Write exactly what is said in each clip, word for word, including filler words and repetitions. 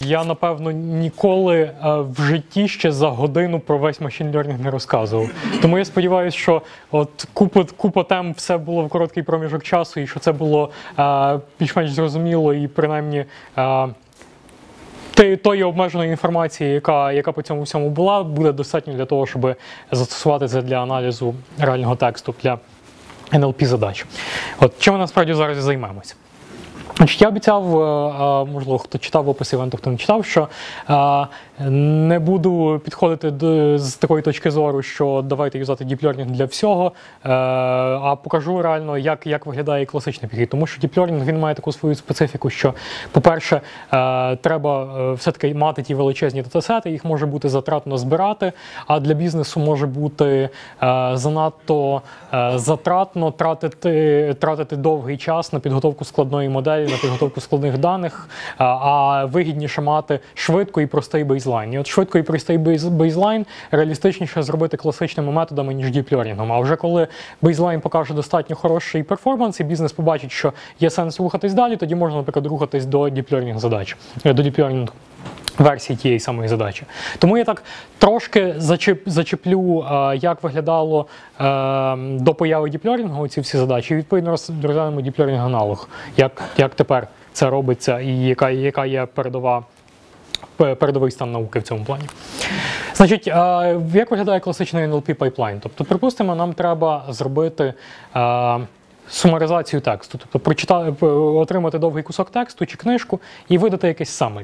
я, напевно, ніколи е, в житті ще за годину про весь машин лернінг не розказував. Тому я сподіваюся, що от купа, купа тем, все було в короткий проміжок часу, і що це було е, більш-менш зрозуміло і принаймні е, тої обмеженої інформації, яка, яка по цьому всьому була, буде достатньо для того, щоб застосувати це для аналізу реального тексту, для ен ел пі задач. От чим ми насправді зараз і займемося. Значить, я обіцяв, можливо, хто читав опис івенту, хто не читав, що не буду підходити до, з такої точки зору, що давайте юзати Deep Learning для всього, а покажу реально, як, як виглядає класичний підхід. Тому що Deep Learning, він має таку свою специфіку, що, по-перше, треба все-таки мати ті величезні датасети, їх може бути затратно збирати, а для бізнесу може бути занадто затратно тратити, тратити довгий час на підготовку складної моделі, на підготовку складних даних, а вигідніше мати швидко і простий бейзлайн. І от швидко і простий бейзлайн реалістичніше зробити класичними методами, ніж діп-лернінгом. А вже коли бейзлайн покаже достатньо хороший перформанс, і бізнес побачить, що є сенс рухатись далі, тоді можна, наприклад, рухатись до діп-лернінг задач, до діп-лернінг версії тієї самої задачі. Тому я так трошки зачеп, зачеплю, як виглядало до появи діп-лернінгу ці всі задачі, і відповідно розглянемо діп-лернінг аналог, як, як тепер це робиться і яка, яка є передова, передовий стан науки в цьому плані. Значить, як виглядає класичний ен ел пі пайплайн? Тобто, припустимо, нам треба зробити сумаризацію тексту, тобто прочитати, отримати довгий кусок тексту чи книжку і видати якесь summary.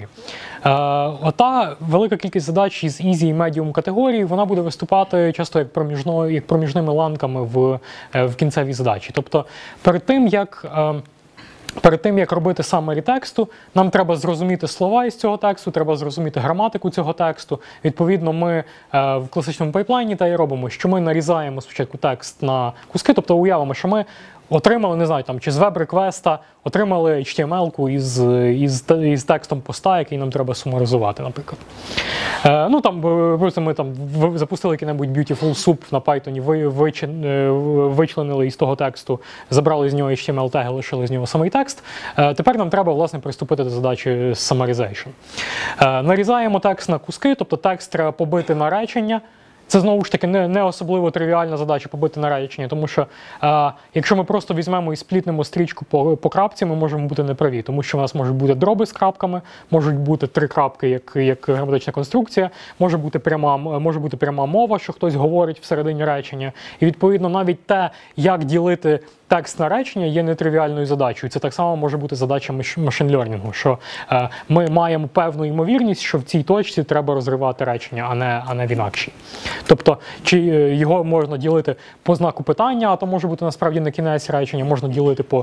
Е, ота велика кількість задач із easy і medium категорії, вона буде виступати часто як, як проміжними ланками в, в кінцевій задачі. Тобто перед тим, як е, Перед тим, як робити summary тексту, нам треба зрозуміти слова із цього тексту, треба зрозуміти граматику цього тексту. Відповідно, ми е, в класичному пайплайні та й робимо, що ми нарізаємо спочатку текст на куски, тобто уявимо, що ми отримали, не знаю, там, чи з веб-реквеста, отримали ейч ті ем ел-ку із, із, із текстом поста, який нам треба сумаризувати, наприклад. Е, ну, там, просто ми там запустили який-небудь beautiful soup на Python, ви, вичи, вичленили із того тексту, забрали з нього ейч ті ем ел-теги, лишили з нього самий текст. Е, тепер нам треба, власне, приступити до задачі summarization. Е, нарізаємо текст на куски, тобто текст треба побити на речення. Це, знову ж таки, не, не особливо тривіальна задача побити на речення, тому що е, якщо ми просто візьмемо і сплітнемо стрічку по, по крапці, ми можемо бути неправі, тому що у нас можуть бути дроби з крапками, можуть бути три крапки, як, як граматична конструкція, може бути, пряма, може бути пряма мова, що хтось говорить всередині речення. І, відповідно, навіть те, як ділити текст на речення, є нетривіальною задачею. Це так само може бути задача машин-лернінгу, що е, ми маємо певну ймовірність, що в цій точці треба розривати речення, а не, а не в інакшій. Тобто, чи його можна ділити по знаку питання, а то може бути насправді не кінець речення, можна ділити по,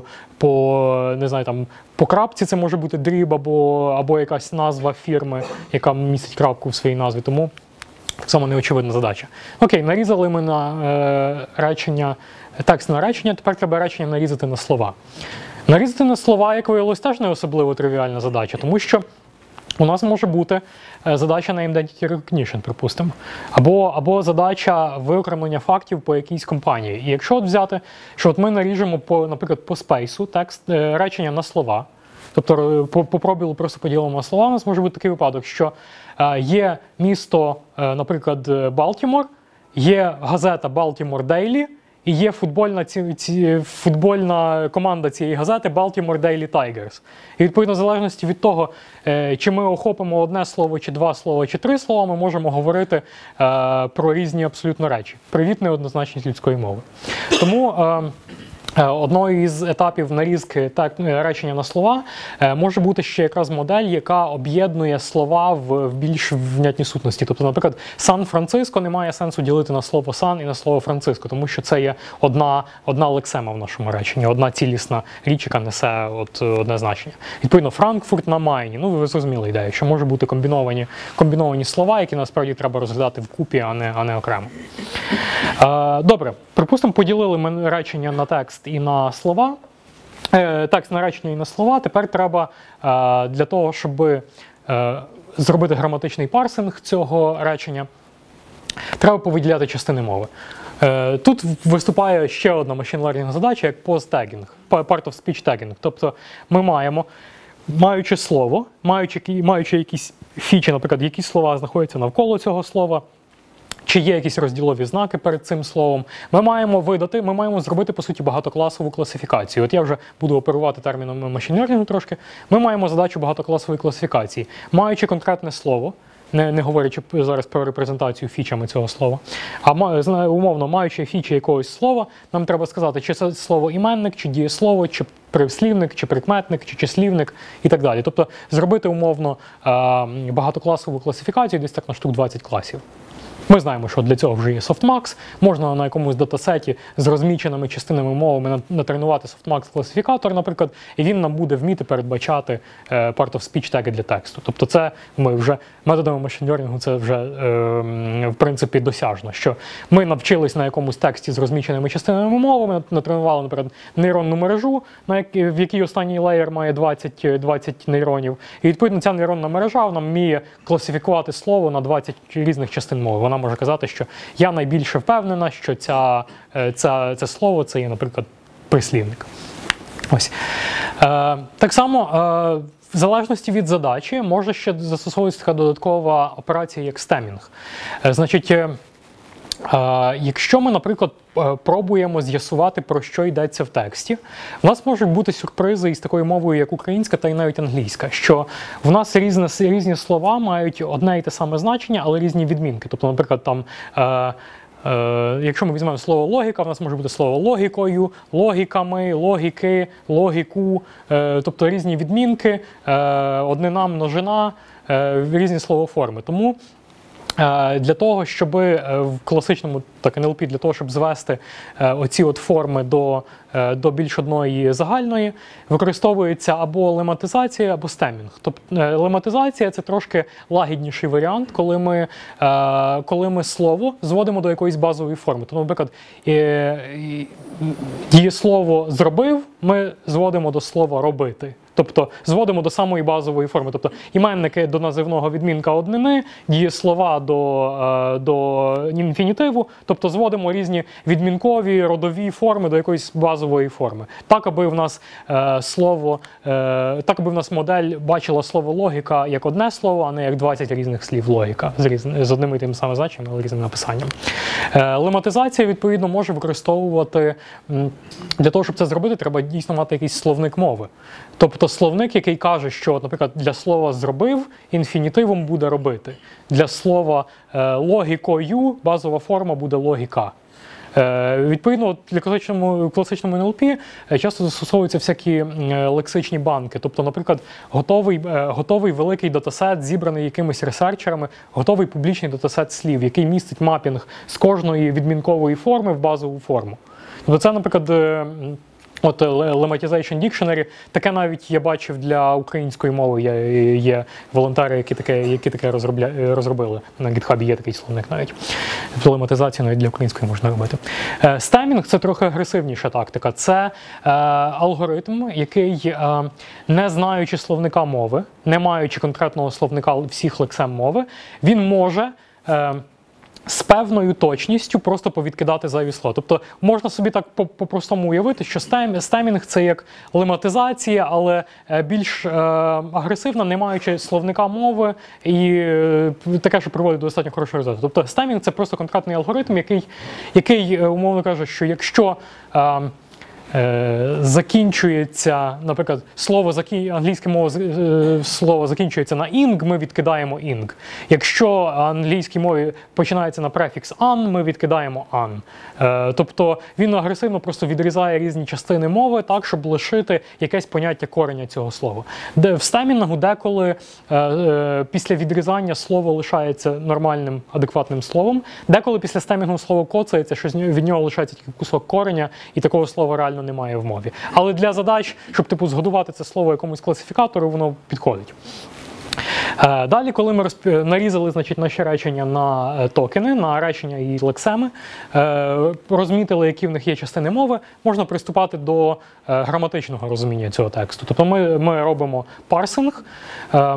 по не знаю, там, по крапці, це може бути дріб або, або якась назва фірми, яка містить крапку в своїй назві, тому так само неочевидна задача. Окей, нарізали ми на е, речення, текст на речення, тепер треба речення нарізати на слова. Нарізати на слова, як виявилось, теж не особливо тривіальна задача, тому що у нас може бути задача на identity recognition, припустимо, або, або задача виокремлення фактів по якійсь компанії. І якщо от взяти, що от ми наріжемо, по, наприклад, по спейсу текст, речення на слова, тобто по, по пробілу просто поділимо на слова, у нас може бути такий випадок, що є місто, наприклад, Балтімор, є газета Baltimore Daily, і є футбольна, ці, ці, футбольна команда цієї газети Baltimore Daily Tigers. І відповідно, в залежності від того, е, чи ми охопимо одне слово, чи два слова, чи три слова, ми можемо говорити е, про різні абсолютно речі. Привіт, неоднозначність людської мови. Тому е, одною із етапів нарізки так, речення на слова може бути ще якраз модель, яка об'єднує слова в, в більш внятні сутності. Тобто, наприклад, Сан-Франциско не має сенсу ділити на слово Сан і на слово Франциско, тому що це є одна, одна лексема в нашому реченні, одна цілісна річ, яка несе от, одне значення. Відповідно, Франкфурт на Майні. Ну, ви зрозуміли ідею, що може бути комбіновані, комбіновані слова, які насправді треба розглядати вкупі, а не, а не окремо. Е, добре, припустимо, поділили ми речення на текст і на слова, текст на речення і на слова. Тепер треба для того, щоб зробити граматичний парсинг цього речення, треба повиділяти частини мови. Тут виступає ще одна machine learning задача, як post-tagging, part of speech tagging. Тобто ми маємо маючи слово, маючи, маючи якісь фічі, наприклад, які слова знаходяться навколо цього слова, чи є якісь розділові знаки перед цим словом, ми маємо видати, ми маємо зробити, по суті, багатокласову класифікацію. От я вже буду оперувати термінами машин лернінгу трошки. Ми маємо задачу багатокласової класифікації. Маючи конкретне слово, не, не говорячи зараз про репрезентацію фічами цього слова, а умовно, маючи фічі якогось слова, нам треба сказати, чи це слово іменник, чи дієслово, чи прислівник, чи прикметник, чи числівник і так далі. Тобто зробити умовно багатокласову класифікацію десь так на штук двадцять класів. Ми знаємо, що для цього вже є софтмакс. Можна на якомусь датасеті з розміченими частинами мовами натренувати софтмакс-класифікатор, наприклад, і він нам буде вміти передбачати part-of-speech теги для тексту. Тобто це ми вже методами машин-лернінгу це вже, е, в принципі, досяжно, що ми навчились на якомусь тексті з розміченими частинами мовами, натренували, наприклад, нейронну мережу, на як, в якій останній леєр має двадцять, двадцять нейронів. І, відповідно, ця нейронна мережа вона вміє класифікувати слово на двадцять різних частин мови. Вона може казати, що я найбільше впевнена, що ця, ця, це слово це є, наприклад, прислівник. Ось. Е, так само, е, в залежності від задачі, може ще застосовуватися така додаткова операція, як стемінг. Е, значить, е, е, якщо ми, наприклад, пробуємо з'ясувати, про що йдеться в тексті, в нас можуть бути сюрпризи із такою мовою, як українська та й навіть англійська, що в нас різні, різні слова мають одне і те саме значення, але різні відмінки. Тобто, наприклад, там, е, е, якщо ми візьмемо слово логіка, в нас може бути слово логікою, логіками, логіки, логіку, е, тобто різні відмінки, е, однина, множина, е, різні словоформи. Тому для того, щоб в класичному так, ен ел пі, для того, щоб звести оці от форми до, до більш одної загальної, використовується або лематизація, або стемінг. Тобто лематизація – це трошки лагідніший варіант, коли ми, коли ми слово зводимо до якоїсь базової форми. Тобто, наприклад, дієслово «зробив» ми зводимо до слова «робити». Тобто зводимо до самої базової форми. Тобто іменники до називного відмінка однини, дієслова до, до інфінітиву. Тобто зводимо різні відмінкові, родові форми до якоїсь базової форми. Так, аби в нас е, слово, е, так, аби в нас модель бачила слово логіка як одне слово, а не як двадцять різних слів логіка з, різ, з одним і тим самим значенням, але різним написанням. Е, лематизація, відповідно, може використовувати, для того, щоб це зробити, треба дійсно мати якийсь словник мови. Тобто словник, який каже, що, наприклад, для слова «зробив» інфінітивом буде «робити». Для слова е, «логікою» базова форма буде «логіка». Е, відповідно, для класичному, класичному ен ел пі часто застосовуються всякі лексичні банки. Тобто, наприклад, готовий, е, готовий великий датасет, зібраний якимись ресерчерами, готовий публічний датасет слів, який містить мапінг з кожної відмінкової форми в базову форму. Тобто це, наприклад, е, От Lemmatization Dictionary, таке навіть я бачив для української мови, є, є волонтери, які таке, які таке розробили. На GitHub є такий словник навіть. Лематизацію навіть для української можна робити. Стемінг – це трохи агресивніша тактика. Це е, алгоритм, який, е, не знаючи словника мови, не маючи конкретного словника всіх лексем мови, він може е, з певною точністю просто повідкидати зайві слова. Тобто можна собі так по-простому уявити, що стемінг – це як лематизація, але більш е, агресивна, не маючи словника мови, і е, таке, що приводить до достатньо хорошого результату. Тобто стемінг – це просто конкретний алгоритм, який, який умовно каже, що якщо е, закінчується, наприклад, слово англійське мова слово закінчується на ing, ми відкидаємо ing. Якщо англійській мові починається на префікс an, ми відкидаємо an. Тобто він агресивно просто відрізає різні частини мови так, щоб лишити якесь поняття кореня цього слова. Де в стемінгу деколи після відрізання слово лишається нормальним, адекватним словом, деколи після стемінгу слово коцається, що від нього лишається тільки кусок кореня, і такого слова реально немає в мові. Але для задач, щоб типу згодувати це слово якомусь класифікатору, воно підходить. Е, далі, коли ми розп... нарізали, значить, наші речення на токени, на речення і лексеми, е, розмітили, які в них є частини мови, можна приступати до е, граматичного розуміння цього тексту. Тобто ми, ми робимо парсинг. Е, е,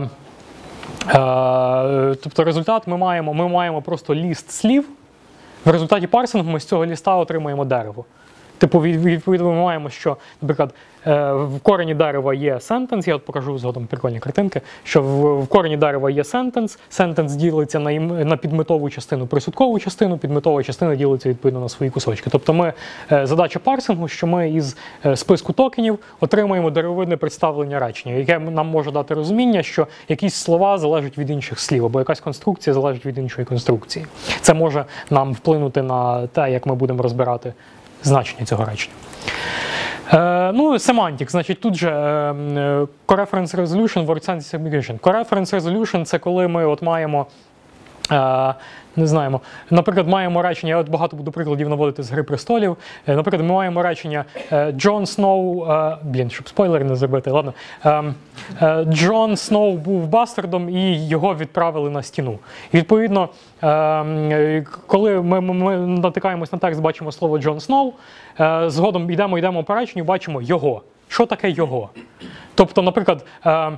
тобто результат ми маємо, ми маємо просто ліст слів. В результаті парсингу ми з цього ліста отримуємо дерево. Типу, відповідно, ми маємо, що, наприклад, в корені дерева є sentence, я от покажу згодом прикольні картинки, що в, в корені дерева є sentence, sentence ділиться на, на підметову частину, присудкову частину, підметова частина ділиться відповідно на свої кусочки. Тобто ми, задача парсингу, що ми із списку токенів отримаємо деревовидне представлення речення, яке нам може дати розуміння, що якісь слова залежать від інших слів, або якась конструкція залежить від іншої конструкції. Це може нам вплинути на те, як ми будемо розбирати значення цього речення. Е, ну, semantic, значить, тут же е, coreference resolution, word sentence aggregation. Coreference resolution – це коли ми от маємо, е, не знаємо, наприклад, маємо речення, я от багато буду прикладів наводити з «Гри престолів», е, наприклад, ми маємо речення е, Джон Сноу, е, блін, щоб спойлери не зробити, ладно, е, е, Джон Сноу був бастардом і його відправили на стіну. І, відповідно, е, коли ми, ми, ми натикаємось на текст, бачимо слово Джон Сноу, е, згодом йдемо, йдемо по реченню, бачимо його. Що таке його? Тобто, наприклад, е,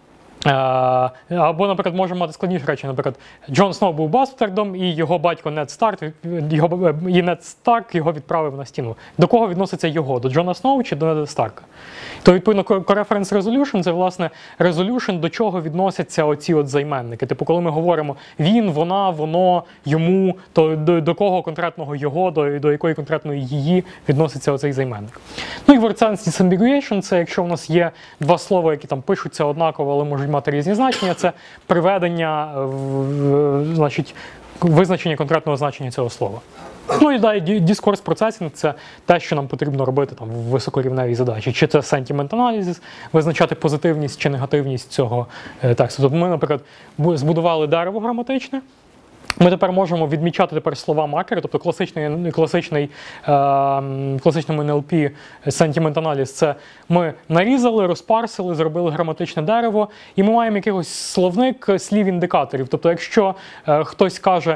або, наприклад, можемо мати складніше речі. Наприклад, Джон Сноу був бастардом, і його батько Нед Старк, його, і Нед Старк його відправив на стіну. До кого відноситься його? До Джона Сноу чи до Неда Старка? То, відповідно, coreference resolution – це, власне, resolution, до чого відносяться оці от займенники. Типу, коли ми говоримо він, вона, воно, йому, то до, до кого конкретного його, до, до якої конкретної її відноситься оцей займенник. Ну і word sentence ambiguation – це якщо в нас є два слова, які там пишуться однаково, але можуть мати різні значення, це приведення, значить, визначення конкретного значення цього слова. Ну і далі discourse processing – це те, що нам потрібно робити там в високорівневій задачі. Чи це sentiment analysis, визначати позитивність чи негативність цього тексту. Тобто ми, наприклад, збудували дерево граматичне, ми тепер можемо відмічати тепер слова-маркери, тобто класичний, класичний, е, класичному ен ел пі sentiment analysis – це ми нарізали, розпарсили, зробили граматичне дерево, і ми маємо якийсь словник слів-індикаторів. Тобто якщо е, хтось каже,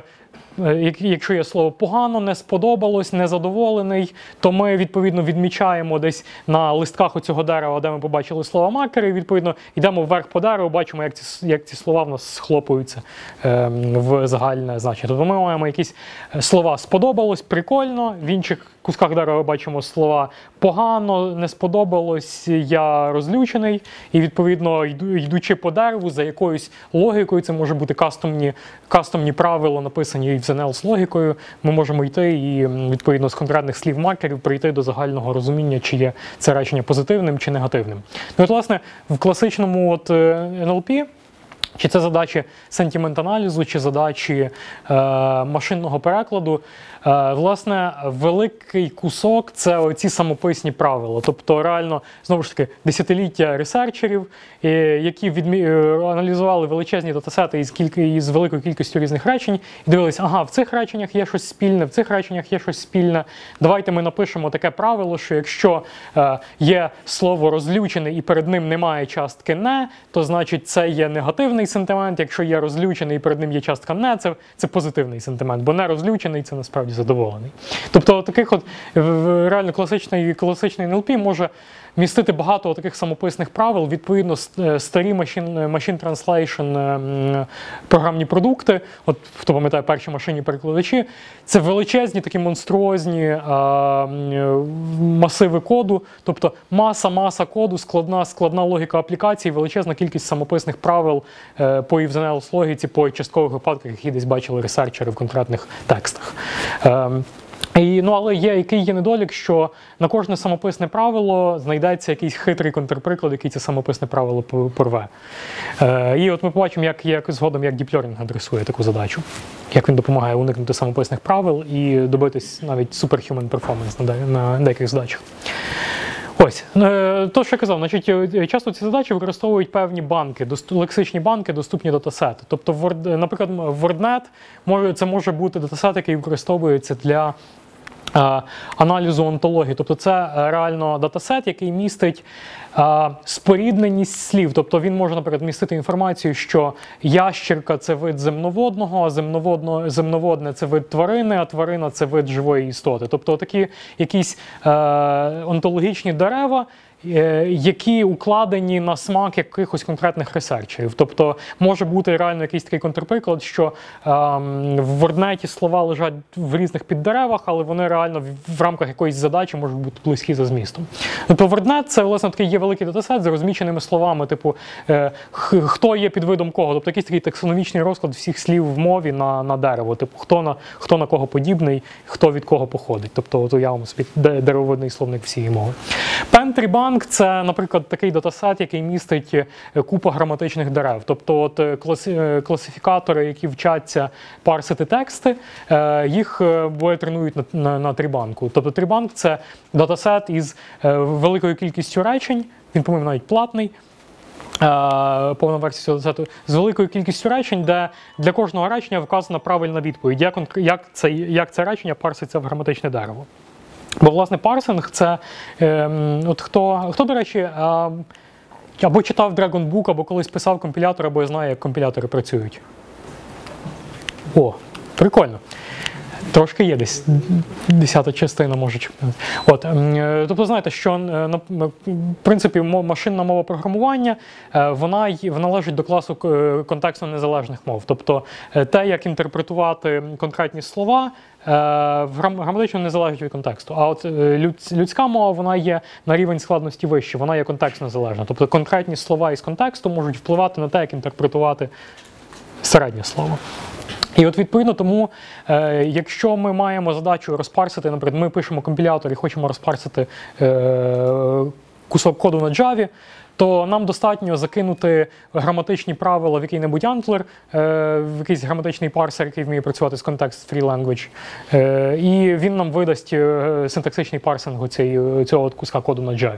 якщо є слово «погано», «не сподобалось», «незадоволений», то ми, відповідно, відмічаємо десь на листках оцього дерева, де ми побачили слова-маркери, і, відповідно, йдемо вверх по дереву, бачимо, як ці, як ці слова в нас схлопуються е, в загальне значення. Тобто ми маємо якісь слова «сподобалось», «прикольно», в інших кусках дерева бачимо слова «погано», «не сподобалось», «я розлючений», і, відповідно, йдучи по дереву за якоюсь логікою, це може бути кастомні, кастомні правила, написані в ен ел з логікою, ми можемо йти і, відповідно, з конкретних слів-маркерів прийти до загального розуміння, чи є це речення позитивним чи негативним. Ну, от, власне, в класичному от ен ел пі, чи це задачі сентимент-аналізу, чи задачі е, машинного перекладу, е, власне, великий кусок – це оці самописні правила. Тобто, реально, знову ж таки, десятиліття ресерчерів, е, які відмі... е, аналізували величезні датасети із, кілька... із великою кількістю різних речень, і дивилися, ага, в цих реченнях є щось спільне, в цих реченнях є щось спільне. Давайте ми напишемо таке правило, що якщо е, є слово «розлючений» і перед ним немає частки «не», то, значить, це є негативний сентимент, якщо є розлючений і перед ним є частка «не», це, це позитивний сентимент, бо не розлючений – це насправді задоволений. Тобто таких от реально класичний, класичний ен ел пі може містити багато таких самописних правил, відповідно старі machine, machine translation програмні продукти, от хто пам'ятає перші машинні перекладачі, це величезні такі монструозні а, масиви коду, тобто маса-маса коду, складна, складна логіка аплікації, величезна кількість самописних правил е, по ен ел з логіці, по часткових випадках, які десь бачили ресерчери в конкретних текстах. Е, І, ну, але є, який є недолік, що на кожне самописне правило знайдеться якийсь хитрий контрприклад, який це самописне правило порве. Е, і от ми побачимо, як, як згодом, як Deep Learning адресує таку задачу. Як він допомагає уникнути самописних правил і добитись навіть superhuman performance на, на деяких задачах. Ось, то, що я казав, значить, часто ці задачі використовують певні банки, лексичні банки, доступні датасети. Тобто, Word, наприклад, WordNet, це може бути датасет, який використовується для а, аналізу онтології. Тобто, це реально датасет, який містить а, спорідненість слів. Тобто, він може, наприклад, містити інформацію, що ящерка – це вид земноводного, а земноводно, земноводне – це вид тварини, а тварина – це вид живої істоти. Тобто, такі якісь е, онтологічні дерева, які укладені на смак якихось конкретних ресерчерів. Тобто може бути реально якийсь такий контрприклад, що ем, в ворднеті слова лежать в різних піддеревах, але вони реально в, в рамках якоїсь задачі можуть бути близькі за змістом. Тобто ворднет – це, власне, такий є великий датасет з розміщеними словами, типу, е, хто є підвидом кого. Тобто якийсь такий таксономічний розклад всіх слів в мові на, на дерево. Типу, хто на, хто на кого подібний, хто від кого походить. Тобто от уявимо собі деревовидний словник всієї мови. Pentabank – це, наприклад, такий датасет, який містить купу граматичних дерев. Тобто от класифікатори, які вчаться парсити тексти, їх буває тренують на, на, на трібанку. Тобто трібанк – це датасет із великою кількістю речень, він, по-моєму, навіть платний, повна версія цього датасету, з великою кількістю речень, де для кожного речення вказана правильна відповідь, як, як, це, як це речення парситься в граматичне дерево. Бо, власне, парсинг – це, е, от хто, хто, до речі, е, або читав Dragon Book, або колись писав компілятор, або знає, як компілятори працюють. О, прикольно. Трошки є десь десята частина, може. От, тобто, знаєте, що, в принципі, машинна мова програмування, вона, вона належить до класу контекстно незалежних мов. Тобто, те, як інтерпретувати конкретні слова, граматично не залежить від контексту. А от людська мова, вона є на рівень складності вище, вона є контекстно незалежна. Тобто, конкретні слова із контексту можуть впливати на те, як інтерпретувати середнє слово. І от відповідно тому, е, якщо ми маємо задачу розпарсити, наприклад, ми пишемо компілятор і хочемо розпарсити е, кусок коду на Java, то нам достатньо закинути граматичні правила в який-небудь Antler, е, в якийсь граматичний парсер, який вміє працювати з Context Free Language, е, і він нам видасть е, синтаксичний парсинг цієї, цього от куска коду на Java.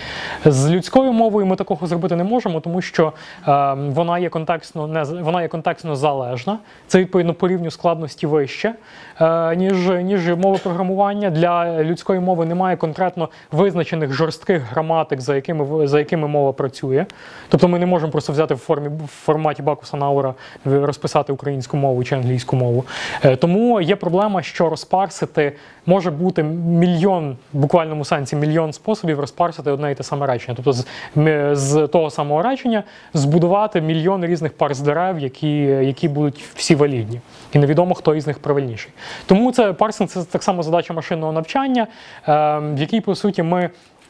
З людською мовою ми такого зробити не можемо, тому що е, вона є контекстно, не, вона є контекстно залежна. Це, відповідно, по рівню складності вище, е, ніж, ніж мова програмування. Для людської мови немає конкретно визначених жорстких граматик, за якими, за якими мова працює. Тобто ми не можемо просто взяти в, формі, в форматі Бакуса Наура, розписати українську мову чи англійську мову. Е, тому є проблема, що розпарсити може бути мільйон, в буквальному сенсі мільйон способів розпарсити одне і те саме речення. Тобто з, з того самого речення збудувати мільйон різних парс дерев, які, які будуть всі валідні. І невідомо, хто із них правильніший. Тому це парсинг – це так само задача машинного навчання, е, в якій, по суті, ми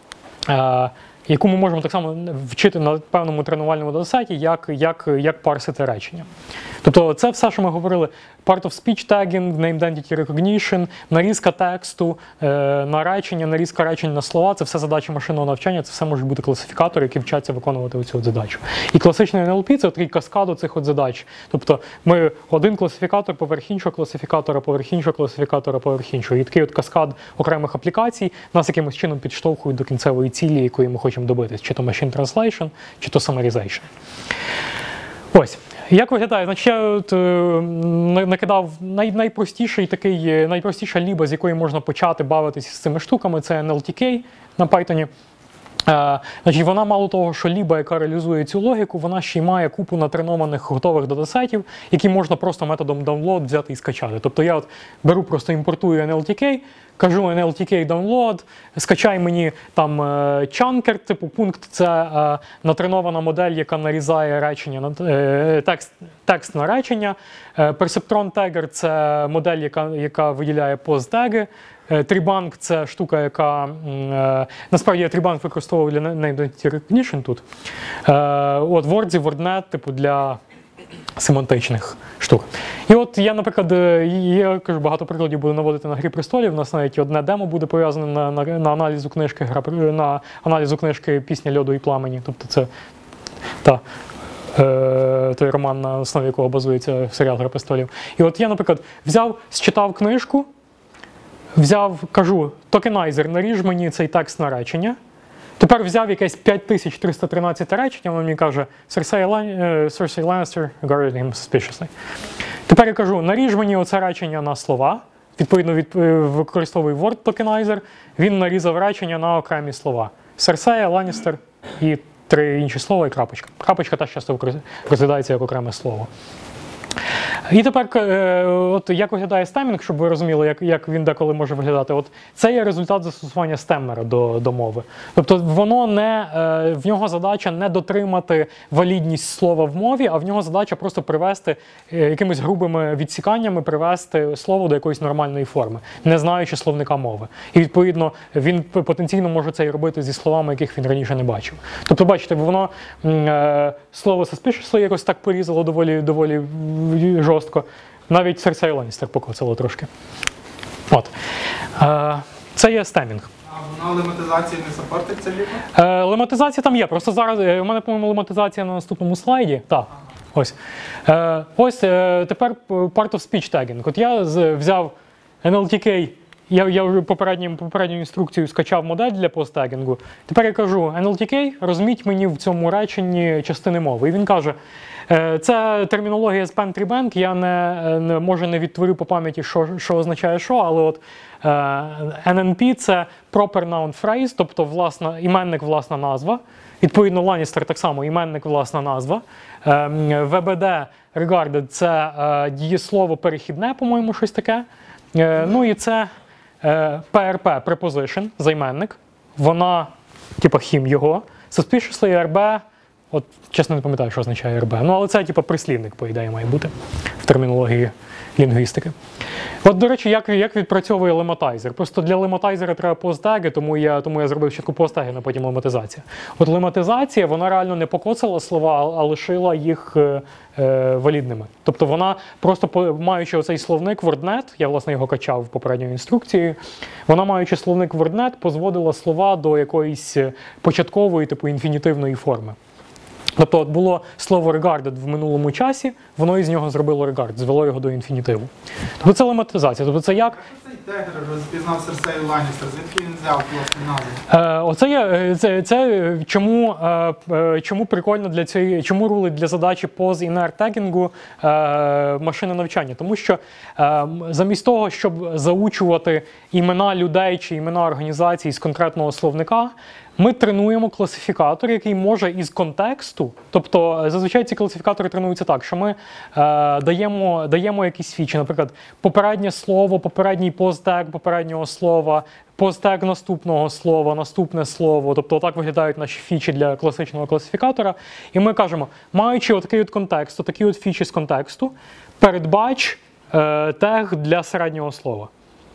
е, яку ми можемо так само вчити на певному тренувальному датасеті, як, як, як парсити речення. Тобто це все, що ми говорили, part of speech tagging, name identity recognition, нарізка тексту е, на речення, нарізка речень на слова – це все задачі машинного навчання, це все можуть бути класифікатори, які вчаться виконувати оцю от задачу. І класичний ен ел пі – це такий каскад оцих от задач. Тобто ми один класифікатор поверх іншого класифікатора, поверх іншого класифікатора, поверх іншого. І такий от каскад окремих аплікацій нас якимось чином підштовхують до кінцевої цілі, якої ми хочемо добитись. Чи то machine translation, чи то summarization. Ось. Як виглядає? Значить, я от, е, накидав най, найпростіший такий, найпростіша ліба, з якої можна почати бавитися з цими штуками, це ен ел ті кей на Python. Е, значить, вона мало того, що ліба, яка реалізує цю логіку, вона ще й має купу натренованих готових датасетів, які можна просто методом download взяти і скачати. Тобто я от беру, просто імпортую ен ел ті кей, кажу ен ел ті кей download, скачай мені там чанкер, типу пункт, це е, натренована модель, яка нарізає речення, е, текст, текст на речення. Е, Perceptron Tagger – це модель, яка, яка виділяє пост-теги. Трібанк – це штука, яка, е, насправді я трібанк використовував для name identity recognition тут. Е, от Wordzy, WordNet, типу для семантичних штук. І от я, наприклад, я кажу, багато прикладів буду наводити на «Грі престолів». У нас навіть одне демо буде пов'язане на, на, на аналізу книжки, на аналізу книжки «Пісня льоду і пламені». Тобто це та, е, той роман, на основі якого базується серіал «Гра престолів». І от я, наприклад, взяв, считав книжку, взяв, кажу, токенайзер, наріж мені цей текст на речення. Тепер взяв якесь п'ять тисяч триста тринадцять речення, воно мені каже Cersei Lannister regarded him suspiciously. Тепер я кажу, наріж мені оце речення на слова. Відповідно, від, використовую word tokenizer. Він нарізав речення на окремі слова. Cersei, Lannister і три інші слова і крапочка. Крапочка теж часто розглядається як окреме слово. І тепер, от як виглядає стемінг, щоб ви розуміли, як, як він деколи може виглядати. От це є результат застосування стеммера до, до мови. Тобто воно не, в нього задача не дотримати валідність слова в мові, а в нього задача просто привести якимись грубими відсіканнями, привести слово до якоїсь нормальної форми, не знаючи словника мови. І відповідно він потенційно може це і робити зі словами, яких він раніше не бачив. Тобто, бачите, воно слово suspiciously якось так порізало доволі, доволі жорстко. Навіть Серсей Ланністер покоцало трошки. От. Це є стемінг. А вона лематизації не саппортить це літо? Е, лематизація там є. Просто зараз, у мене, по-моєму, лематизація на наступному слайді. Так, ага. Ось. Е, ось е, тепер part of speech tagging. От я з, взяв ен ел ті кей, я, я вже попередню, попередню інструкцію скачав модель для посттегінгу. Тепер я кажу, ен ел ті кей, розміть мені в цьому реченні частини мови. І він каже, це термінологія з Pantry Bank, я не, не, може не відтворю по пам'яті, що, що означає що, але от ен ен пі – це proper noun phrase, тобто власна, іменник, власна назва. Відповідно, Ланністер так само, іменник, власна назва. ве бе де regarded – це дієслово перехідне, по-моєму, щось таке. Ну і це пе ер пе – preposition, займенник. Вона, типа, хім його. Suspiciously, ар бе. От, чесно, не пам'ятаю, що означає ар бе. Ну, але це, типу, прислівник, по ідеї, має бути в термінології лінгвістики. От, до речі, як, як відпрацьовує лематайзер. Просто для лематайзера треба посттеги, тому я, тому я зробив спочатку посттеги, а потім лематизація. От лематизація, вона реально не покоцала слова, а лишила їх е, е, валідними. Тобто вона просто, маючи оцей словник WordNet, я, власне, його качав в попередньої інструкції, вона, маючи словник WordNet, позводила слова до якоїсь початкової, типу, інфінітивної форми. Тобто от було слово regarded в минулому часі, воно із нього зробило regard, звело його до інфінітиву. Тобто це лематизація. Тобто це як... Цей тегер розпізнав Серсей Ланністер, звідки він взяв власну назву? Е, оце є, це, це чому, е, чому прикольно для цієї, чому рулить для задачі post-inner tagging е, машини навчання. Тому що е, замість того, щоб заучувати імена людей чи імена організацій з конкретного словника, ми тренуємо класифікатор, який може із контексту, тобто зазвичай ці класифікатори тренуються так, що ми е, даємо, даємо якісь фічі, наприклад, попереднє слово, попередній посттег попереднього слова, посттег наступного слова, наступне слово, тобто так виглядають наші фічі для класичного класифікатора. І ми кажемо, маючи отакий от контекст, отакі от фічі з контексту, передбач е, тег для середнього слова.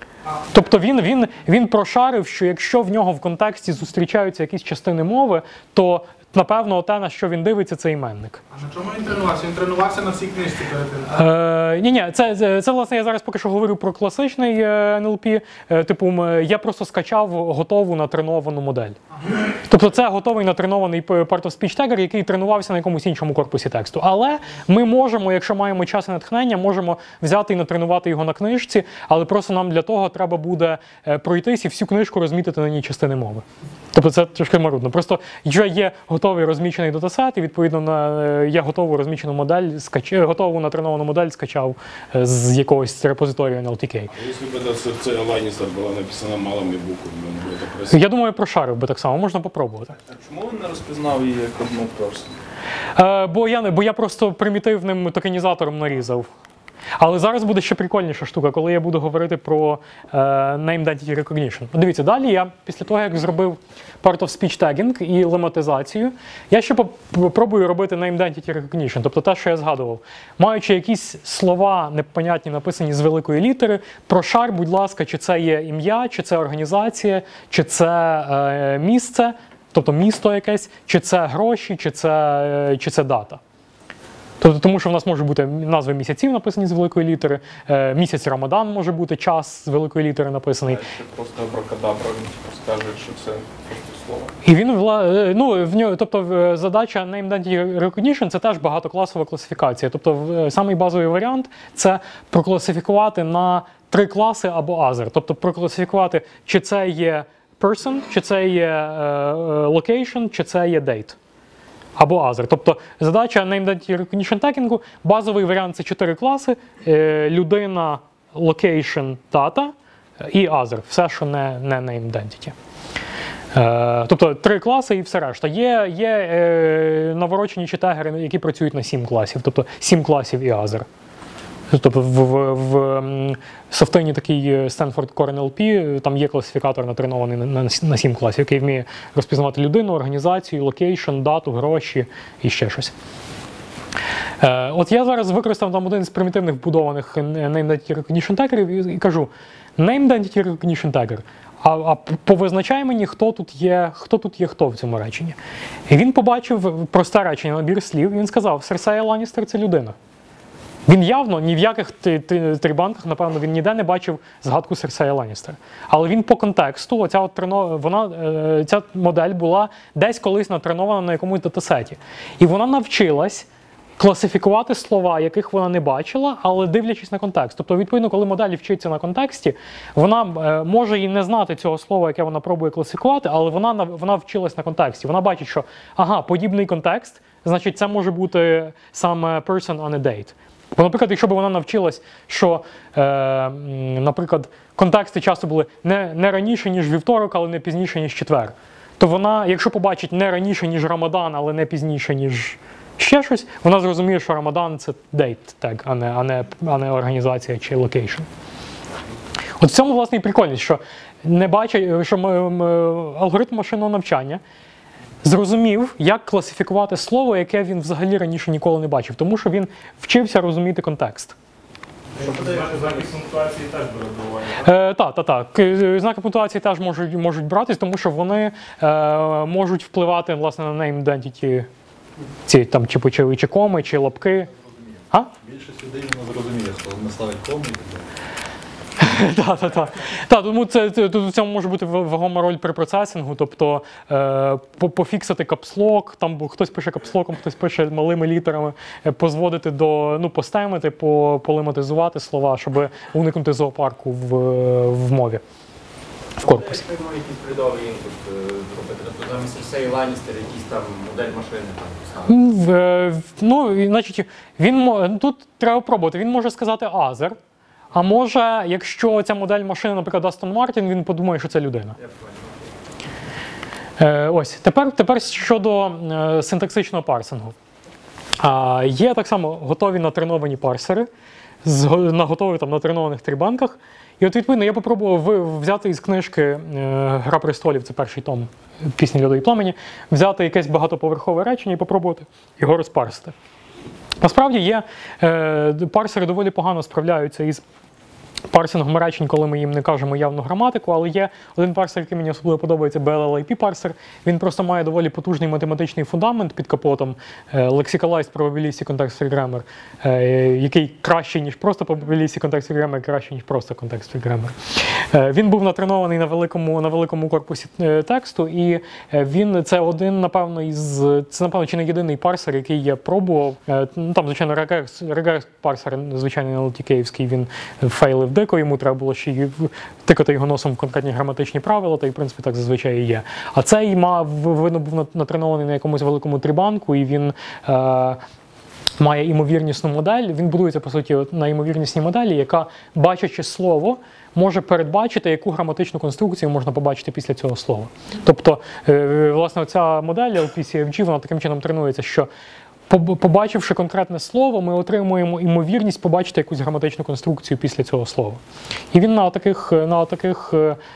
Тобто він, він, він прошарив, що якщо в нього в контексті зустрічаються якісь частини мови, то, напевно, те, на що він дивиться, це іменник. А на чому він тренувався? Він тренувався на всій книжці перед тим? Е, ні, ні, це, це, це, власне, я зараз поки що говорю про класичний ен ел пі. Е, типу, я просто скачав готову натреновану модель. Ага. Тобто це готовий натренований part of speech tagger, який тренувався на якомусь іншому корпусі тексту. Але ми можемо, якщо маємо час і натхнення, можемо взяти і натренувати його на книжці, але просто нам для того треба буде пройтись і всю книжку розмітити на ній частини мови. Тобто це трошки марудно. Просто вже є готовий розмічений датасет, і відповідно на я готову розмічену модель, скач... готову натреновану модель скачав з якогось репозиторію ен ел ті кей. А якщо б це Ланністер була написана малими буквами, воно було так красиво? Я думаю, прошарив би так само, можна попробувати. А чому він не розпізнав її як одну просто? Е, бо, я, бо я просто примітивним токенізатором нарізав. Але зараз буде ще прикольніша штука, коли я буду говорити про uh, Name Identity Recognition. Дивіться, далі я, після того, як зробив part of speech tagging і лематизацію, я ще попробую робити Name Identity Recognition, тобто те, що я згадував. Маючи якісь слова непонятні, написані з великої літери, прошар, будь ласка, чи це є ім'я, чи це організація, чи це uh, місце, тобто місто якесь, чи це гроші, чи це, uh, чи це дата. Тобто, тому що в нас можуть бути назви місяців написані з великої літери, місяць Рамадан може бути, час з великої літери написаний. Ще просто абракадабра, він скаже, що це просто слово. І він, ну, в нього, тобто задача Name Identity Recognition – це теж багатокласова класифікація. Тобто, самий базовий варіант – це прокласифікувати на три класи або other. Тобто, прокласифікувати, чи це є person, чи це є location, чи це є date. Або other. Тобто задача Name Identity Recognition Tagging, базовий варіант – це чотири класи, людина, location, data і other. Все, що не, не Name Identity. Тобто три класи і все решта. Є, є наворочені чи тегери, які працюють на сім класів. Тобто сім класів і other. Тобто в, в, в софтині такий Stanford Core ен ел пі, там є класифікатор натренований на, на, на сім класів, який вміє розпізнавати людину, організацію, локейшн, дату, гроші і ще щось. Е, от я зараз використав там один з примітивних вбудованих Name Entity Recognition тегерів і, і кажу Name Entity Recognition tagger, а, а повизначай мені, хто тут є, хто тут є хто в цьому реченні. І він побачив просте речення, набір слів, і він сказав, Серсея Ланністер – це людина. Він явно ні в яких трибанках, напевно, він ніде не бачив згадку Серсея Ланністера. Але він по контексту, оця от трено, вона, ця модель була десь колись натренована на якомусь датасеті. І вона навчилась класифікувати слова, яких вона не бачила, але дивлячись на контекст. Тобто, відповідно, коли модель вчиться на контексті, вона е, може і не знати цього слова, яке вона пробує класифікувати, але вона, вона вчилась на контексті. Вона бачить, що, ага, подібний контекст, значить, це може бути саме person on a date. Бо, наприклад, якщо б вона навчилась, що, е, наприклад, контексти часто були не, не раніше, ніж вівторок, але не пізніше, ніж четвер, то вона, якщо побачить не раніше, ніж Рамадан, але не пізніше, ніж ще щось, вона зрозуміє, що Рамадан – це date tag, а не, а не, а не організація чи location. От в цьому, власне, і прикольність, що, не бачить, що ми, ми, алгоритм машинного навчання зрозумів, як класифікувати слово, яке він взагалі раніше ніколи не бачив, тому що він вчився розуміти контекст. Знаки пунктуації теж беруть до уваги? Так, так, так. Знаки пунктуації теж можуть, можуть братись, тому що вони е, можуть впливати, власне, на name identity, ці там чи почали, чи коми, чи лапки. А? Більшість людей не зрозуміє, коли не ставить коми і так далі. Так, так, так. Так, тому це, це, тут в цьому може бути вагома роль при процесингу, тобто е, пофіксити капслок, там хтось пише капслоком, хтось пише малими літерами, е, позводити до, ну, постемити, по, полематизувати слова, щоб уникнути зоопарку в, в мові, в корпусі. Якщо ми якийсь передовий інпут зробити, тобто замість Серсеї Ланністер якийсь там модель машини там поставити? Ну, і, значить, він, мо- тут треба пробувати, він може сказати «Азер», а може, якщо ця модель машини, наприклад, Астон Мартін, він подумає, що це людина. Я понял. Е, ось, тепер, тепер щодо е, синтаксичного парсингу. А, є так само готові натреновані парсери, з, на готових там натренованих трибанках. І от, відповідно, я попробував ви- взяти із книжки е, «Гра престолів», це перший том «Пісні льоду і пламені», взяти якесь багатоповерхове речення і попробувати його розпарсити. Насправді є, е, парсери доволі погано справляються із парсингом речень, коли ми їм не кажемо явну граматику, але є один парсер, який мені особливо подобається, бі ел ел ай пі парсер. Він просто має доволі потужний математичний фундамент під капотом, Lexicalized Probabilistic Context-Free Grammar, е, який кращий, ніж просто Probabilistic Context-Free Grammar, кращий, ніж просто Context-Free Grammar. Е, він був натренований на великому, на великому корпусі е, тексту, і він, це один, напевно, із, це, напевно, чи не єдиний парсер, який я пробував. Е, ну, там, звичайно, regex парсер, звичайно, ен ел ті кей-івський, він фейлив дико, йому треба було ще й тикати його носом в конкретні граматичні правила, та й, в принципі, так зазвичай і є. А цей мав, видно, був натренований на якомусь великому трибанку, і він е, має імовірнісну модель. Він будується, по суті, на імовірнісній моделі, яка, бачачи слово, може передбачити, яку граматичну конструкцію можна побачити після цього слова. Тобто, е, власне, ця модель ел пі сі еф джі, вона таким чином тренується, що побачивши конкретне слово, ми отримуємо імовірність побачити якусь граматичну конструкцію після цього слова. І він на, таких, на, таких,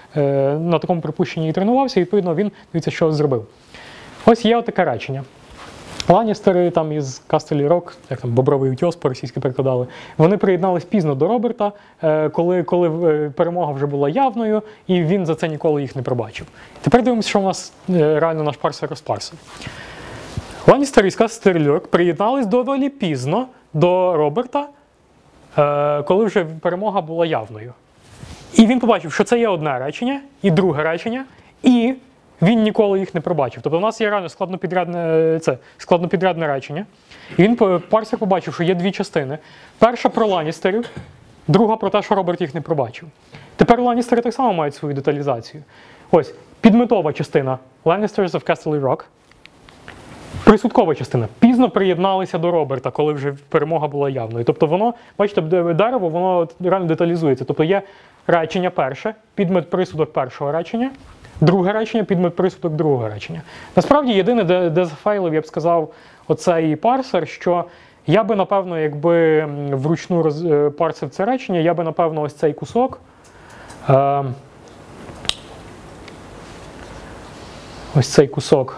на такому припущенні і тренувався, і, відповідно, він, дивіться, що зробив. Ось є таке речення. Ланністери там із Castle Rock, як там Бобровий утьос по-російськи перекладали, вони приєднались пізно до Роберта, коли, коли перемога вже була явною, і він за це ніколи їх не пробачив. Тепер дивимося, що у нас реально наш парсер розпарсив. Ланністер і Castle Rock приєднались доволі пізно до Роберта, коли вже перемога була явною. І він побачив, що це є одне речення, і друге речення, і він ніколи їх не пробачив. Тобто у нас є реально складнопідрядне, це, складнопідрядне речення. І він, парсер, побачив, що є дві частини. Перша про Ланністерів, друга про те, що Роберт їх не пробачив. Тепер Ланністери так само мають свою деталізацію. Ось, підметова частина Lannisters of Castle Rock. Присудкова частина. Пізно приєдналися до Роберта, коли вже перемога була явною. Тобто воно, бачите, дерево, воно реально деталізується. Тобто є речення перше, підмет присудок першого речення, друге речення, підмет присудок другого речення. Насправді, єдине, де, де зафейлив, я б сказав, оцей парсер, що я би, напевно, якби вручну роз, парсив це речення, я би, напевно, ось цей кусок. Е, ось цей кусок.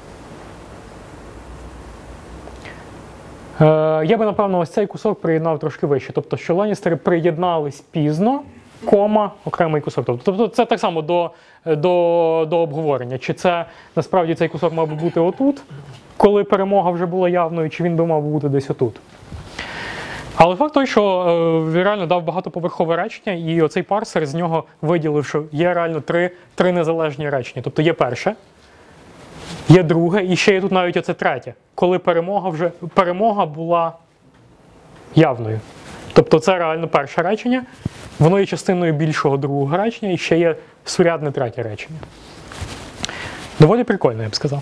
Е, я би, напевно, ось цей кусок приєднав трошки вище. Тобто, що Ланністери приєднались пізно, кома, окремий кусок. Тобто, це так само до, до, до обговорення. Чи це, насправді, цей кусок мав би бути отут, коли перемога вже була явною, чи він би мав бути десь отут. Але факт той, що е, реально дав багатоповерхове речення, і оцей парсер з нього виділив, що є реально три, три незалежні речення. Тобто є перше, є друге, і ще є тут навіть оце третє, коли перемога вже перемога була явною. Тобто це реально перше речення, воно є частиною більшого другого речення, і ще є сурядне третє речення. Доволі прикольно, я б сказав.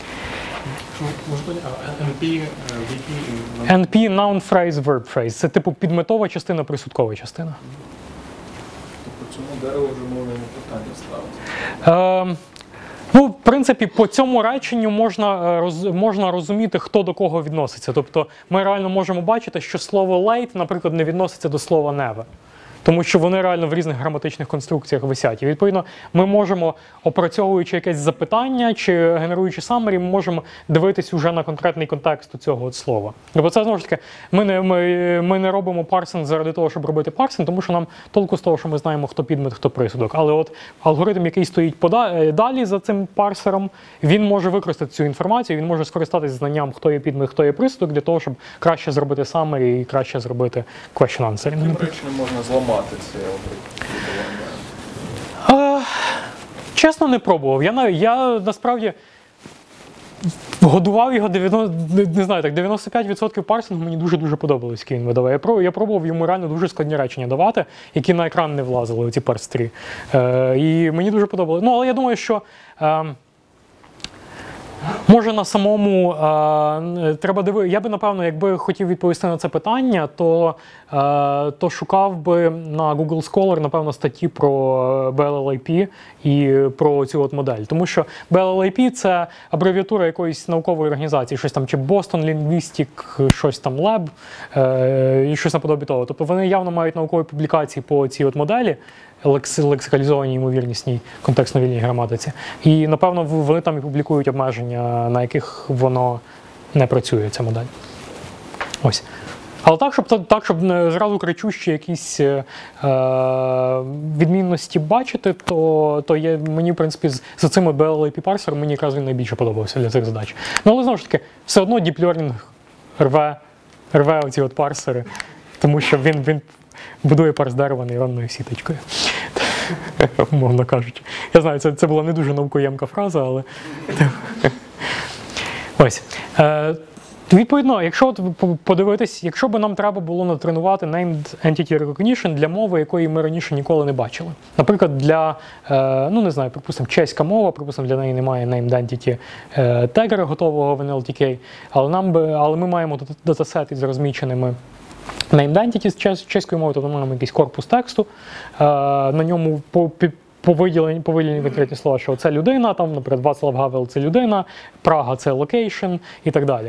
ен пі, ві пі, ен пі – noun phrase, verb phrase. Це типу підметова частина, присудкова частина. По цьому дереву вже можна питання ставити. Е, ну, в принципі, по цьому реченню можна, роз, можна розуміти, хто до кого відноситься. Тобто ми реально можемо бачити, що слово late, наприклад, не відноситься до слова never. Тому що вони реально в різних граматичних конструкціях висять. І, відповідно, ми можемо, опрацьовуючи якесь запитання чи генеруючи summary, ми можемо дивитись уже на конкретний контекст цього от слова. Тобто це, знову ж таки, ми не, ми, ми не робимо парсинг заради того, щоб робити парсинг, тому що нам толку з того, що ми знаємо, хто підмет, хто присудок. Але от алгоритм, який стоїть пода- далі за цим парсером, він може використати цю інформацію, він може скористатися знанням, хто є підмет, хто є присудок, для того, щоб краще зробити summary і краще зробити question answering. Яким реченням можна зламати цей алгоритм? Е, чесно, не пробував. Я, навіть, я насправді годував його дев'яносто, не знаю, так, дев'яносто п'ять відсотків парсингу мені дуже-дуже подобалось, який він видавав. Я пробував, я пробував йому реально дуже складні речення давати, які на екран не влазили, оці парс-трі. Е, і мені дуже подобалось. Ну, але я думаю, що е, може на самому е, треба дивитися. Я би, напевно, якби хотів відповісти на це питання, то, е, то шукав би на Google Scholar, напевно, статті про бі ел ел ей пі і про цю от модель. Тому що бі ел ел ей пі – це абревіатура якоїсь наукової організації, щось там, чи Boston Linguistic, щось там Lab, е, і щось наподобі того. Тобто вони явно мають наукові публікації по цій от моделі, лексикалізованій, ймовірнісній, контекстно-вільній граматиці. І, напевно, вони там і публікують обмеження, на яких воно не працює, ця модель. Ось. Але так, щоб, так, щоб зразу кричущі якісь е, відмінності бачити, то, то є, мені, в принципі, з, з цим бі ел ел ей пі парсером, мені якраз він найбільше подобався для цих задач. Ну, але, знову ж таки, все одно Deep Learning рве, рве оці от парсери, тому що він, він будує парс дерева нейронною сіточкою. Умовно кажучи. Я знаю, це, це була не дуже наукоємка фраза, але... Ось. Е, відповідно, якщо от подивитись, якщо б нам треба було натренувати Named Entity Recognition для мови, якої ми раніше ніколи не бачили. Наприклад, для, е, ну не знаю, припустимо, чеська мова, припустимо, для неї немає Named Entity е, тегера готового в ен ел ті кей, але, нам би, але ми маємо датасет із розміченими Named Entity з чеської мови, тобто ми маємо якийсь корпус тексту, на ньому по, по виділенні, по виділенні конкретні слова, що це людина, там, наприклад, Вацлав Гавел – це людина, Прага – це локейшн і так далі.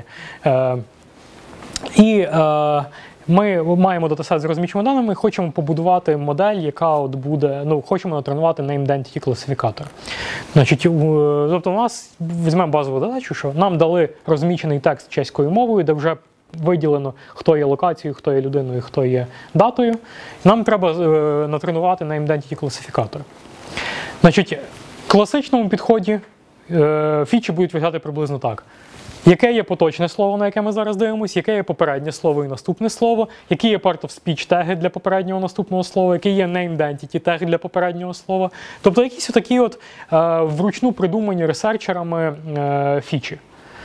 І ми маємо датасет з розміченими даними, хочемо побудувати модель, яка от буде, ну, хочемо натренувати Named Entity класифікатор. Значить, тобто у нас, візьмемо базову задачу, що нам дали розмічений текст чеською мовою, де вже виділено, хто є локацією, хто є людиною, хто є датою. Нам треба е, натренувати Named Entity класифікатор. Значить, в класичному підході е, фічі будуть виглядати приблизно так. Яке є поточне слово, на яке ми зараз дивимося, яке є попереднє слово і наступне слово, які є part of speech теги для попереднього наступного слова, який є named entity тег для попереднього слова. Тобто якісь такі от е, вручну придумані ресерчерами е, фічі.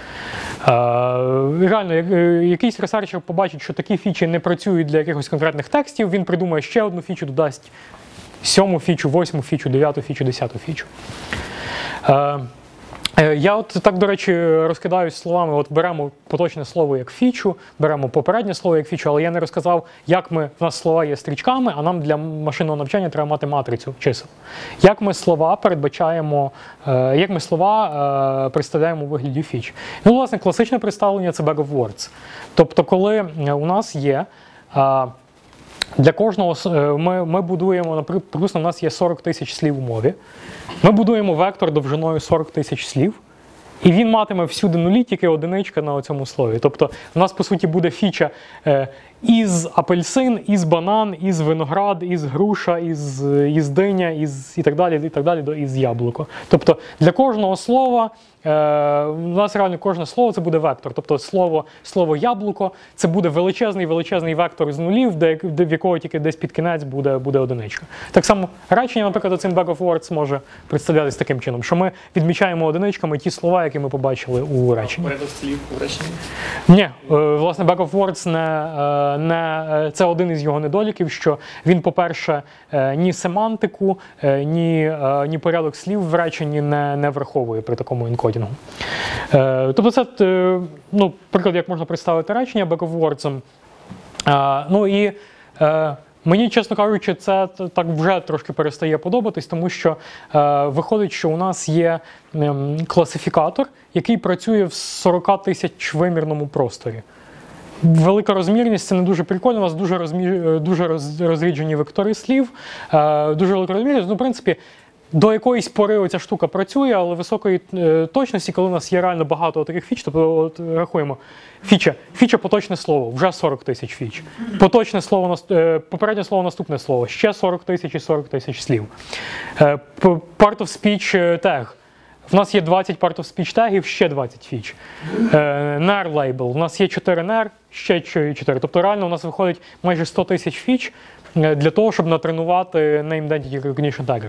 Uh, реально, якийсь ресерчер побачить, що такі фічі не працюють для якихось конкретних текстів, він придумає ще одну фічу, додасть сьому фічу, восьму фічу, дев'яту фічу, десяту фічу. Uh, Я от так, до речі, розкидаюсь словами, от беремо поточне слово як фічу, беремо попереднє слово як фічу, але я не розказав, як ми, в нас слова є стрічками, а нам для машинного навчання треба мати матрицю чисел. Як ми слова передбачаємо, як ми слова представляємо у вигляді фіч. Ну, власне, класичне представлення – це bag of words. Тобто, коли у нас є для кожного, ми, ми будуємо, наприклад, у нас є сорок тисяч слів у мові. Ми будуємо вектор довжиною сорок тисяч слів, і він матиме всюди нулі, тільки одиничка на цьому слові. Тобто у нас, по суті, буде фіча е, із апельсин, із банан, із виноград, із груша, із, із диня, із, і так далі, і так далі, до із яблуко. Тобто для кожного слова, е, у нас реально кожне слово це буде вектор. Тобто слово, слово яблуко це буде величезний-величезний вектор з нулів, де, де, в якого тільки десь під кінець буде, буде одиничка. Так само речення, наприклад, оцим bag of words може представлятися таким чином, що ми відмічаємо одиничками ті слова, які ми побачили у реченні. Порядок слів у реченні? Ні, власне, bag of words не, не, це один із його недоліків, що він, по-перше, ні семантику, ні, ні порядок слів в реченні не, не враховує при такому енкодінгу. Тобто це, ну, приклад, як можна представити речення bag of words. Ну і мені, чесно кажучи, це так вже трошки перестає подобатись, тому що е, виходить, що у нас є е, класифікатор, який працює в сорок тисяч вимірному просторі. Велика розмірність – це не дуже прикольно, у нас дуже, розмір, дуже роз, розріджені вектори слів, е, дуже велика розмірність. Ну, в принципі, до якоїсь пори оця штука працює, але високої е, точності, коли у нас є реально багато таких фіч, тобто от, рахуємо, фіча, фіча поточне слово, вже сорок тисяч фіч. Поточне слово, е, попереднє слово, наступне слово, ще сорок тисяч і сорок тисяч слів. Е, part of speech tag. В нас є двадцять part of speech тегів, ще двадцять фіч. Е, ner label. У нас є чотири ner, ще чотири. Тобто реально у нас виходить майже сто тисяч фіч для того, щоб натренувати Name Identity Recognition Tagger.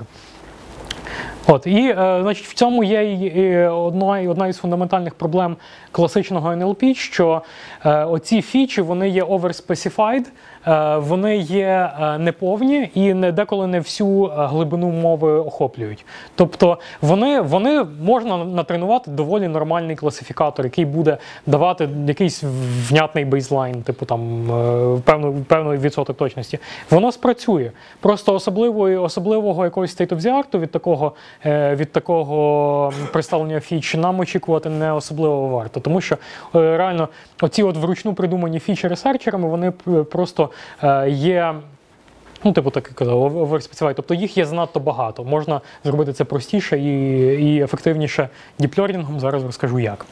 От, і, е, значить, в цьому є і одна, одна із фундаментальних проблем класичного ен ел пі, що е, оці фічі, вони є overspecified, е, вони є е, неповні і не, деколи не всю глибину мови охоплюють. Тобто вони, вони можна натренувати доволі нормальний класифікатор, який буде давати якийсь внятний бейзлайн, типу там е, певну, певний відсоток точності. Воно спрацює. Просто особливого, особливого якогось state of the art від такого від такого представлення фіч нам очікувати не особливо варто. Тому що реально оці от вручну придумані фічі ресерчерами, вони просто є, ну, типу, так і казав, оверспецифай. Тобто їх є занадто багато. Можна зробити це простіше і, і ефективніше діплернінгом. Зараз розкажу як.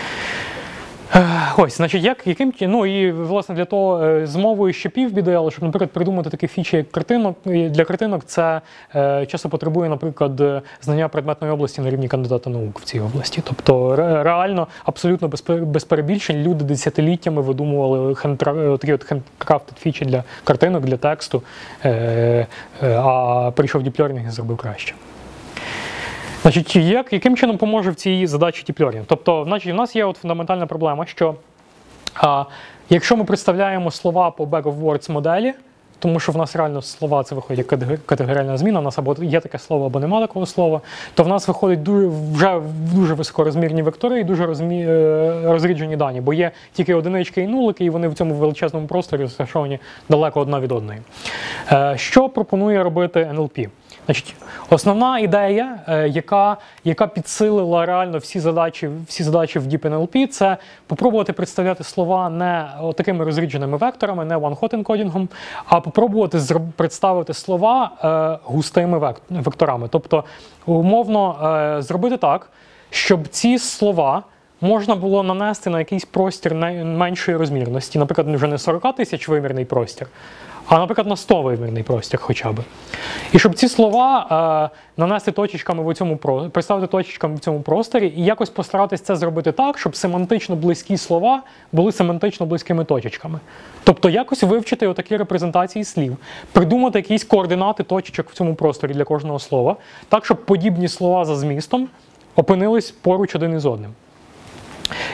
Ось, значить, як, яким, ну і, власне, для того з мовою ще півбіди, але щоб, наприклад, придумати такі фічі, як картинок, для картинок це е, часто потребує, наприклад, знання предметної області на рівні кандидата наук в цій області. Тобто, ре, реально, абсолютно без, без перебільшень, люди десятиліттями видумували хендра, такі от хендкрафтед фічі для картинок, для тексту, е, е, а прийшов діплернінг і зробив краще. Значить, як, яким чином поможе в цій задачі діплернінг? Тобто, значить, у нас є от фундаментальна проблема, що а, якщо ми представляємо слова по bag of words моделі, тому що в нас реально слова це виходить як категоріальна зміна, у нас або є таке слово, або нема такого слова, то в нас виходить дуже, вже дуже високорозмірні вектори і дуже розмі, розріджені дані, бо є тільки одинички і нулики, і вони в цьому величезному просторі розташовані далеко одна від одної. Що пропонує робити ен ел пі? Значить, основна ідея, яка, яка підсилила реально всі задачі, всі задачі в Deep ен ел пі, це попробувати представляти слова не такими розрідженими векторами, не one-hot encoding, а попробувати представити слова е, густими век векторами. Тобто, умовно, е, зробити так, щоб ці слова можна було нанести на якийсь простір меншої розмірності, наприклад, вже не сорок тисяч вимірний простір, а, наприклад, на сто вимірний простір хоча б. І щоб ці слова е, нанести точечками в цьому, представити точечками в цьому просторі і якось постаратись це зробити так, щоб семантично близькі слова були семантично близькими точечками. Тобто якось вивчити отакі репрезентації слів, придумати якісь координати точечок в цьому просторі для кожного слова, так, щоб подібні слова за змістом опинились поруч один із одним.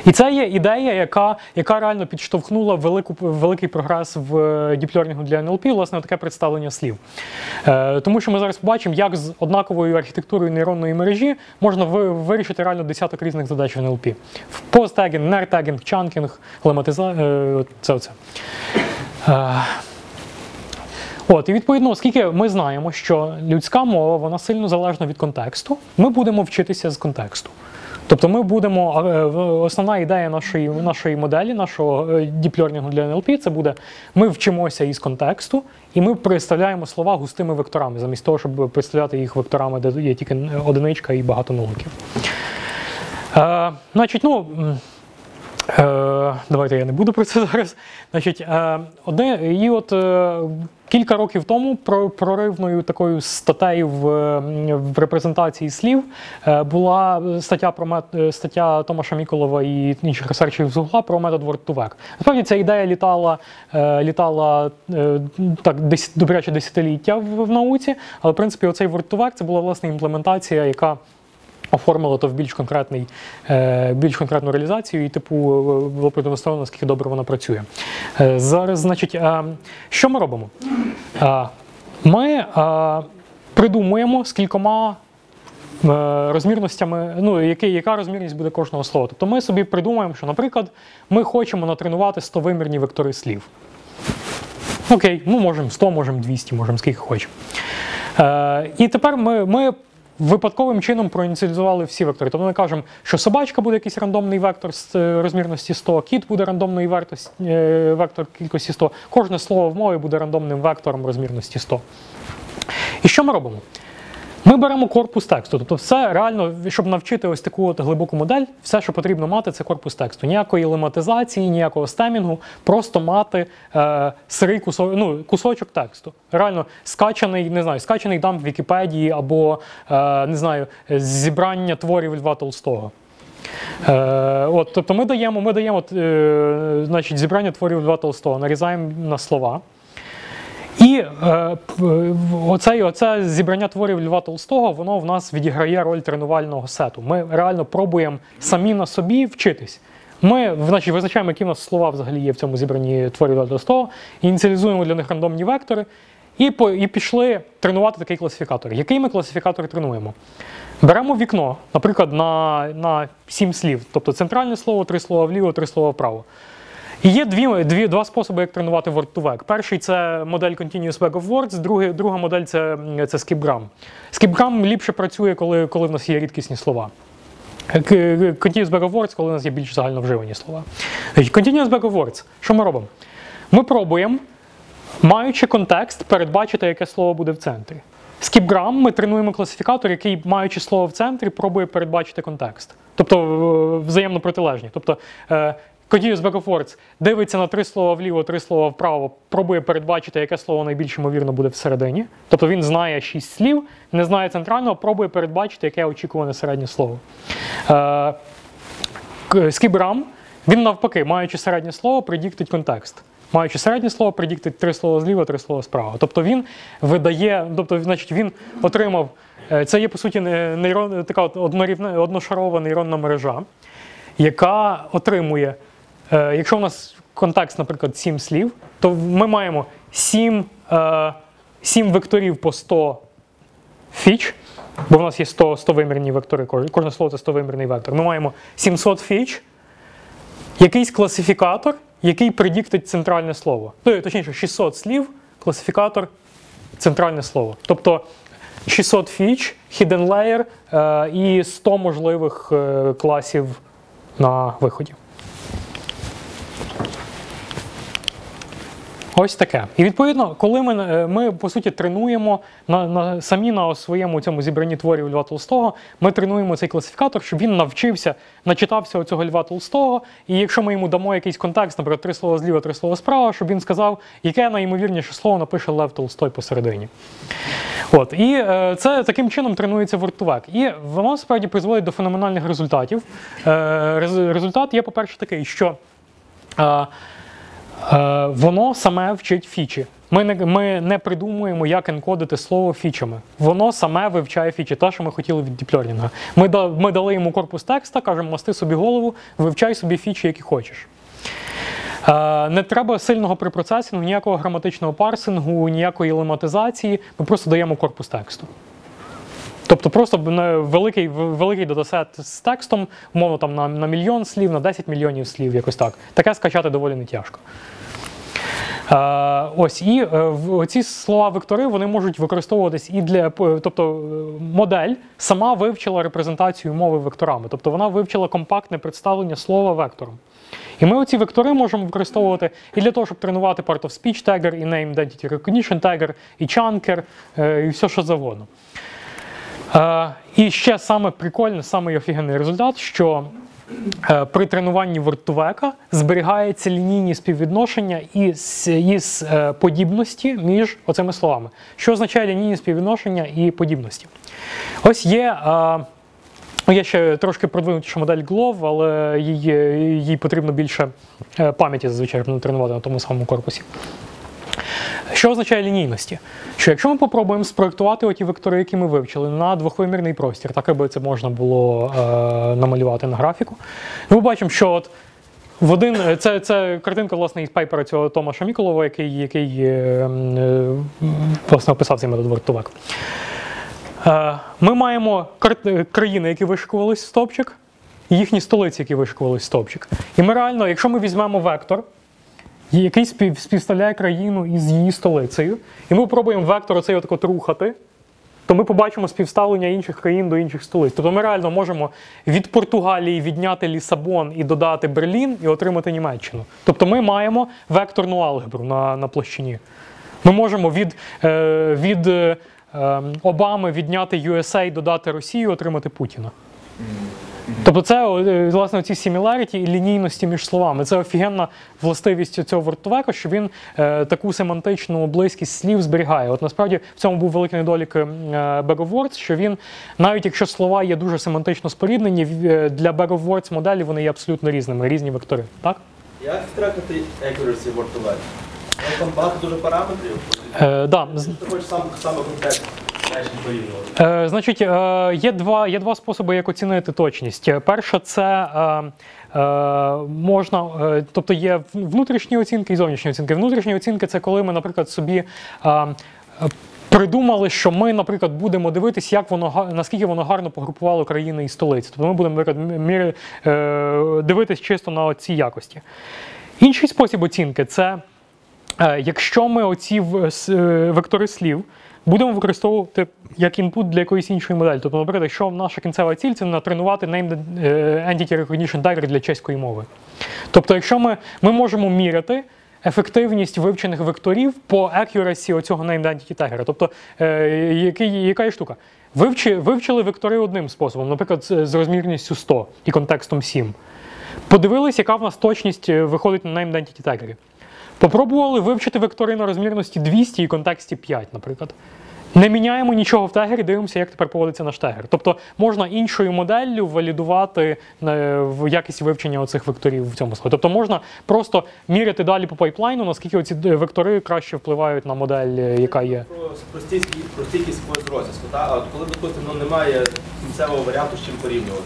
І це є ідея, яка, яка реально підштовхнула велику, великий прогрес в діплернінгу для ен ел пі, власне, таке представлення слів. Е, тому що ми зараз побачимо, як з однаковою архітектурою нейронної мережі можна вирішити реально десяток різних задач в ен ел пі. Посттегінг, нертегінг, чанкінг, лематизація, це оце. Е, От, і відповідно, оскільки ми знаємо, що людська мова, вона сильно залежна від контексту, ми будемо вчитися з контексту. Тобто ми будемо, основна ідея нашої, нашої моделі, нашого діплернінгу для ен ел пі, це буде, ми вчимося із контексту, і ми представляємо слова густими векторами, замість того, щоб представляти їх векторами, де є тільки одиничка і багато нуликів. Е, значить, ну, е, давайте я не буду про це зараз. Значить, е, одне, і от е, кілька років тому проривною такою статтею в, в репрезентації слів була стаття про мет, стаття Томаша Міколова і інших ресерчерів з Гугла про метод word-to-vec. Насправді ця ідея літала, літала так, десь, добряче десятиліття в, в науці, але в принципі оцей word-to-vec це була власне імплементація, яка оформила то в більш конкретний, більш конкретну реалізацію і типу було продемонстровано, наскільки добре вона працює. Зараз, значить, що ми робимо? Ми придумуємо з кількома розмірностями, ну, які, яка розмірність буде кожного слова. Тобто ми собі придумаємо, що, наприклад, ми хочемо натренувати сто-вимірні вектори слів. Окей, ну можемо сто, можемо двісті, можемо скільки хочемо. І тепер ми, ми випадковим чином проініціалізували всі вектори. Тобто ми кажемо, що собачка буде якийсь рандомний вектор з розмірності сто, кіт буде рандомний вектор кількості сто, кожне слово в мові буде рандомним вектором розмірності сто. І що ми робимо? Ми беремо корпус тексту. Тобто все реально, щоб навчити ось таку от глибоку модель, все, що потрібно мати, це корпус тексту. Ніякої лематизації, ніякого стемінгу, просто мати е, сирий кусочок, ну, кусочок тексту. Реально скачаний, не знаю, скачаний дамп в Вікіпедії або, е, не знаю, зібрання творів Льва Толстого. Е, от, тобто ми даємо, ми даємо е, значить, зібрання творів Льва Толстого, нарізаємо на слова. І е, оце, оце зібрання творів Льва Толстого, воно в нас відіграє роль тренувального сету. Ми реально пробуємо самі на собі вчитись. Ми, значить, визначаємо, які в нас слова взагалі є в цьому зібранні творів Льва Толстого, ініціалізуємо для них рандомні вектори і, по, і пішли тренувати такий класифікатор. Який ми класифікатор тренуємо? Беремо вікно, наприклад, на, на сім слів. Тобто центральне слово, три слова вліво, три слова вправо. І є дві, дві, два способи, як тренувати word-to-vec. Перший – це модель Continuous Vec of Words, другий, друга модель – це, це skipgram. Skipgram ліпше працює, коли, коли в нас є рідкісні слова. Continuous Vec of Words, коли у нас є більш загально вживані слова. Continuous Vec of Words. Що ми робимо? Ми пробуємо, маючи контекст, передбачити, яке слово буде в центрі. Skipgram ми тренуємо класифікатор, який, маючи слово в центрі, пробує передбачити контекст. Тобто взаємно протилежні. Тобто Continuous Vec of Words дивиться на три слова вліво, три слова вправо, пробує передбачити, яке слово найбільш ймовірно буде всередині. Тобто він знає шість слів, не знає центрального, пробує передбачити, яке очікуване середнє слово. Skipgram, він навпаки, маючи середнє слово, предіктить контекст. Маючи середнє слово, предіктить три слова зліва, три слова справа. Тобто він видає, тобто, значить, він отримав, це є, по суті, нейрон, така однорівна, одношарова нейронна мережа, яка отримує, е, якщо у нас контекст, наприклад, сім слів, то ми маємо сім, е, сім векторів по сто фіч, бо в нас є сто, сто вимірні вектори, кожне слово це сто вимірний вектор. Ми маємо сімсот фіч, якийсь класифікатор, який предіктить центральне слово. Точніше, шістсот слів, класифікатор, центральне слово. Тобто шістсот фіч, hidden layer е, і сто можливих е, класів на виході. Ось таке. І відповідно, коли ми, ми по суті, тренуємо на, на, самі на своєму цьому зібранні творів Льва Толстого, ми тренуємо цей класифікатор, щоб він навчився, начитався оцього Льва Толстого, і якщо ми йому дамо якийсь контекст, наприклад, три слова зліва, три слова справа, щоб він сказав, яке найімовірніше слово напише Лев Толстой посередині. От. І е, це таким чином тренується word-to-vec. І воно, справді, призводить до феноменальних результатів. Е, результат є, по-перше, такий, що е, Е, воно саме вчить фічі. Ми не, ми не придумуємо, як енкодити слово фічами. Воно саме вивчає фічі, те, що ми хотіли від діплернінга. Ми, да, ми дали йому корпус текста, кажемо, масти собі голову, вивчай собі фічі, які хочеш. Е, не треба сильного препроцесінгу, ніякого граматичного парсингу, ніякої лематизації. Ми просто даємо корпус тексту. Тобто просто великий, великий датасет з текстом, умовно там на, на мільйон слів, на десять мільйонів слів, якось так. Таке скачати доволі не тяжко. Е, ось, і е, ці слова-вектори, вони можуть використовуватись і для, тобто модель сама вивчила репрезентацію мови векторами, тобто вона вивчила компактне представлення слова вектором. І ми оці вектори можемо використовувати і для того, щоб тренувати part of speech tagger, і name identity recognition tagger, і chunker, е, і все, що завгодно. Uh, і ще саме прикольний, саме офігенний результат, що uh, при тренуванні word-to-vec зберігається лінійні співвідношення із, із uh, подібності між оцими словами. Що означає лінійні співвідношення і подібності? Ось є, uh, є ще трошки продвинутіша модель глов, але їй, їй потрібно більше uh, пам'яті зазвичай тренувати на тому самому корпусі. Що означає лінійності? Що якщо ми попробуємо спроектувати оті вектори, які ми вивчили, на двохвимірний простір, так аби це можна було е, намалювати на графіку, ми бачимо, що от в один, це, це картинка, власне, із пейпера цього Томаша Міколова, який, який е, е, власне, описав цей метод word-to-vec. Е, ми маємо країни, які вишикувались в стовпчик, і їхні столиці, які вишикувались в стовпчик. І ми реально, якщо ми візьмемо вектор, який співставляє країну із її столицею, і ми спробуємо вектор оцей от от рухати, то ми побачимо співставлення інших країн до інших столиць. Тобто ми реально можемо від Португалії відняти Лісабон і додати Берлін і отримати Німеччину. Тобто ми маємо векторну алгебру на, на площині. Ми можемо від, е, від е, Обами відняти ю ес ей, додати Росію, отримати Путіна. Тобто це, власне, ці similarity і лінійності між словами. Це офігенна властивість цього word-to-vec, що він е, таку семантичну близькість слів зберігає. От насправді в цьому був великий недолік е, Bag of Words, що він, навіть якщо слова є дуже семантично споріднені, для Bag of Words моделі вони є абсолютно різними, різні вектори. Так? Як трекати accuracy word-to-vec? Там багато дуже параметрів. Е, да. Ти хочеш сам, саме контекст. Е, значить, е, є, два, є два способи, як оцінити точність. Перше, це е, е, можна, е, тобто є внутрішні оцінки і зовнішні оцінки. Внутрішні оцінки – це коли ми, наприклад, собі е, придумали, що ми, наприклад, будемо дивитись, як воно, наскільки воно гарно погрупувало країни і столиці. Тобто ми будемо, наприклад, міри, е, дивитись чисто на ці якості. Інший спосіб оцінки – це е, якщо ми оці вектори слів будемо використовувати як інпут для якоїсь іншої моделі. Тобто, наприклад, якщо наша кінцева ціль – це натренувати Named Entity Recognition Tagger для чеської мови. Тобто, якщо ми, ми можемо міряти ефективність вивчених векторів по accuracy оцього Named Entity Tagger. Тобто, е, який, яка є штука? Вивчи, вивчили вектори одним способом, наприклад, з розмірністю сто і контекстом сім. Подивились, яка в нас точність виходить на Named Entity Tagger. Попробували вивчити вектори на розмірності двісті і контексті п'ять, наприклад. Не міняємо нічого в тегері, дивимося, як тепер поводиться наш тегер. Тобто можна іншою моделлю валідувати якість вивчення оцих векторів в цьому слові. Тобто можна просто міряти далі по пайплайну, наскільки оці вектори краще впливають на модель, яка є. Про стійкість якогось розв'язку. А от коли, допустимо, ну, немає кінцевого варіанту, з чим порівнювати?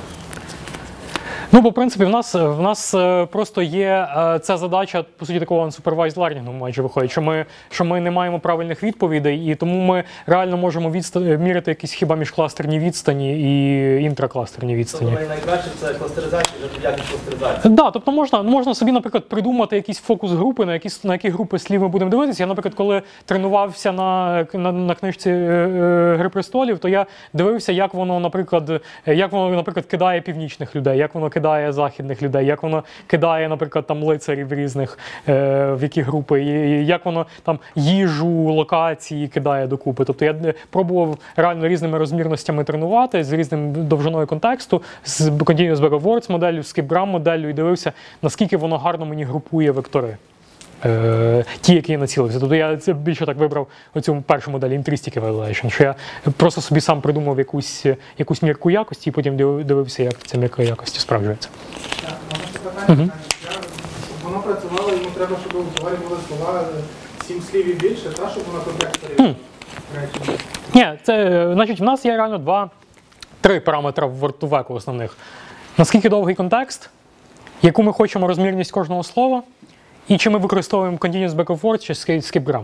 Ну, бо, в принципі, в нас, в нас просто є ця задача, по суті, такого unsupervised learning, майже виходить, що ми, що ми не маємо правильних відповідей, і тому ми реально можемо відстан... міряти якісь хіба міжкластерні відстані і інтракластерні відстані. Тобто найкраще це кластеризація, вже якість кластеризації? Так, да, тобто можна, можна собі, наприклад, придумати якісь фокус-групи, на які, на які групи слів ми будемо дивитися. Я, наприклад, коли тренувався на, на, на книжці «Гри престолів», то я дивився, як воно, наприклад, як воно, наприклад, кидає північних людей, як воно кидає західних людей, як воно кидає, наприклад, там лицарів різних, е, в які групи, і як воно там їжу, локації кидає докупи. Тобто я пробував реально різними розмірностями тренувати, з різним довжиною контексту, з Continuous Bag of Words моделлю, з Skipgram моделлю, і дивився, наскільки воно гарно мені групує вектори. Е, ті, які я націлився. Тобто я більше так вибрав оцю першу модель Intrinsic Evaluation, що я просто собі сам придумав якусь, якусь мірку якості і потім дивився, як ця мірка якості справджується. Так, можна питання? Угу. Воно працювало, йому треба, щоб у товарі були слова сім слів і більше, та, щоб вона контекст перевірила речення. Ні, це, значить, в нас є реально два-три параметри в вортовеку основних. Наскільки довгий контекст, яку ми хочемо розмірність кожного слова, і чи ми використовуємо continuous back and forth чи skip-gram.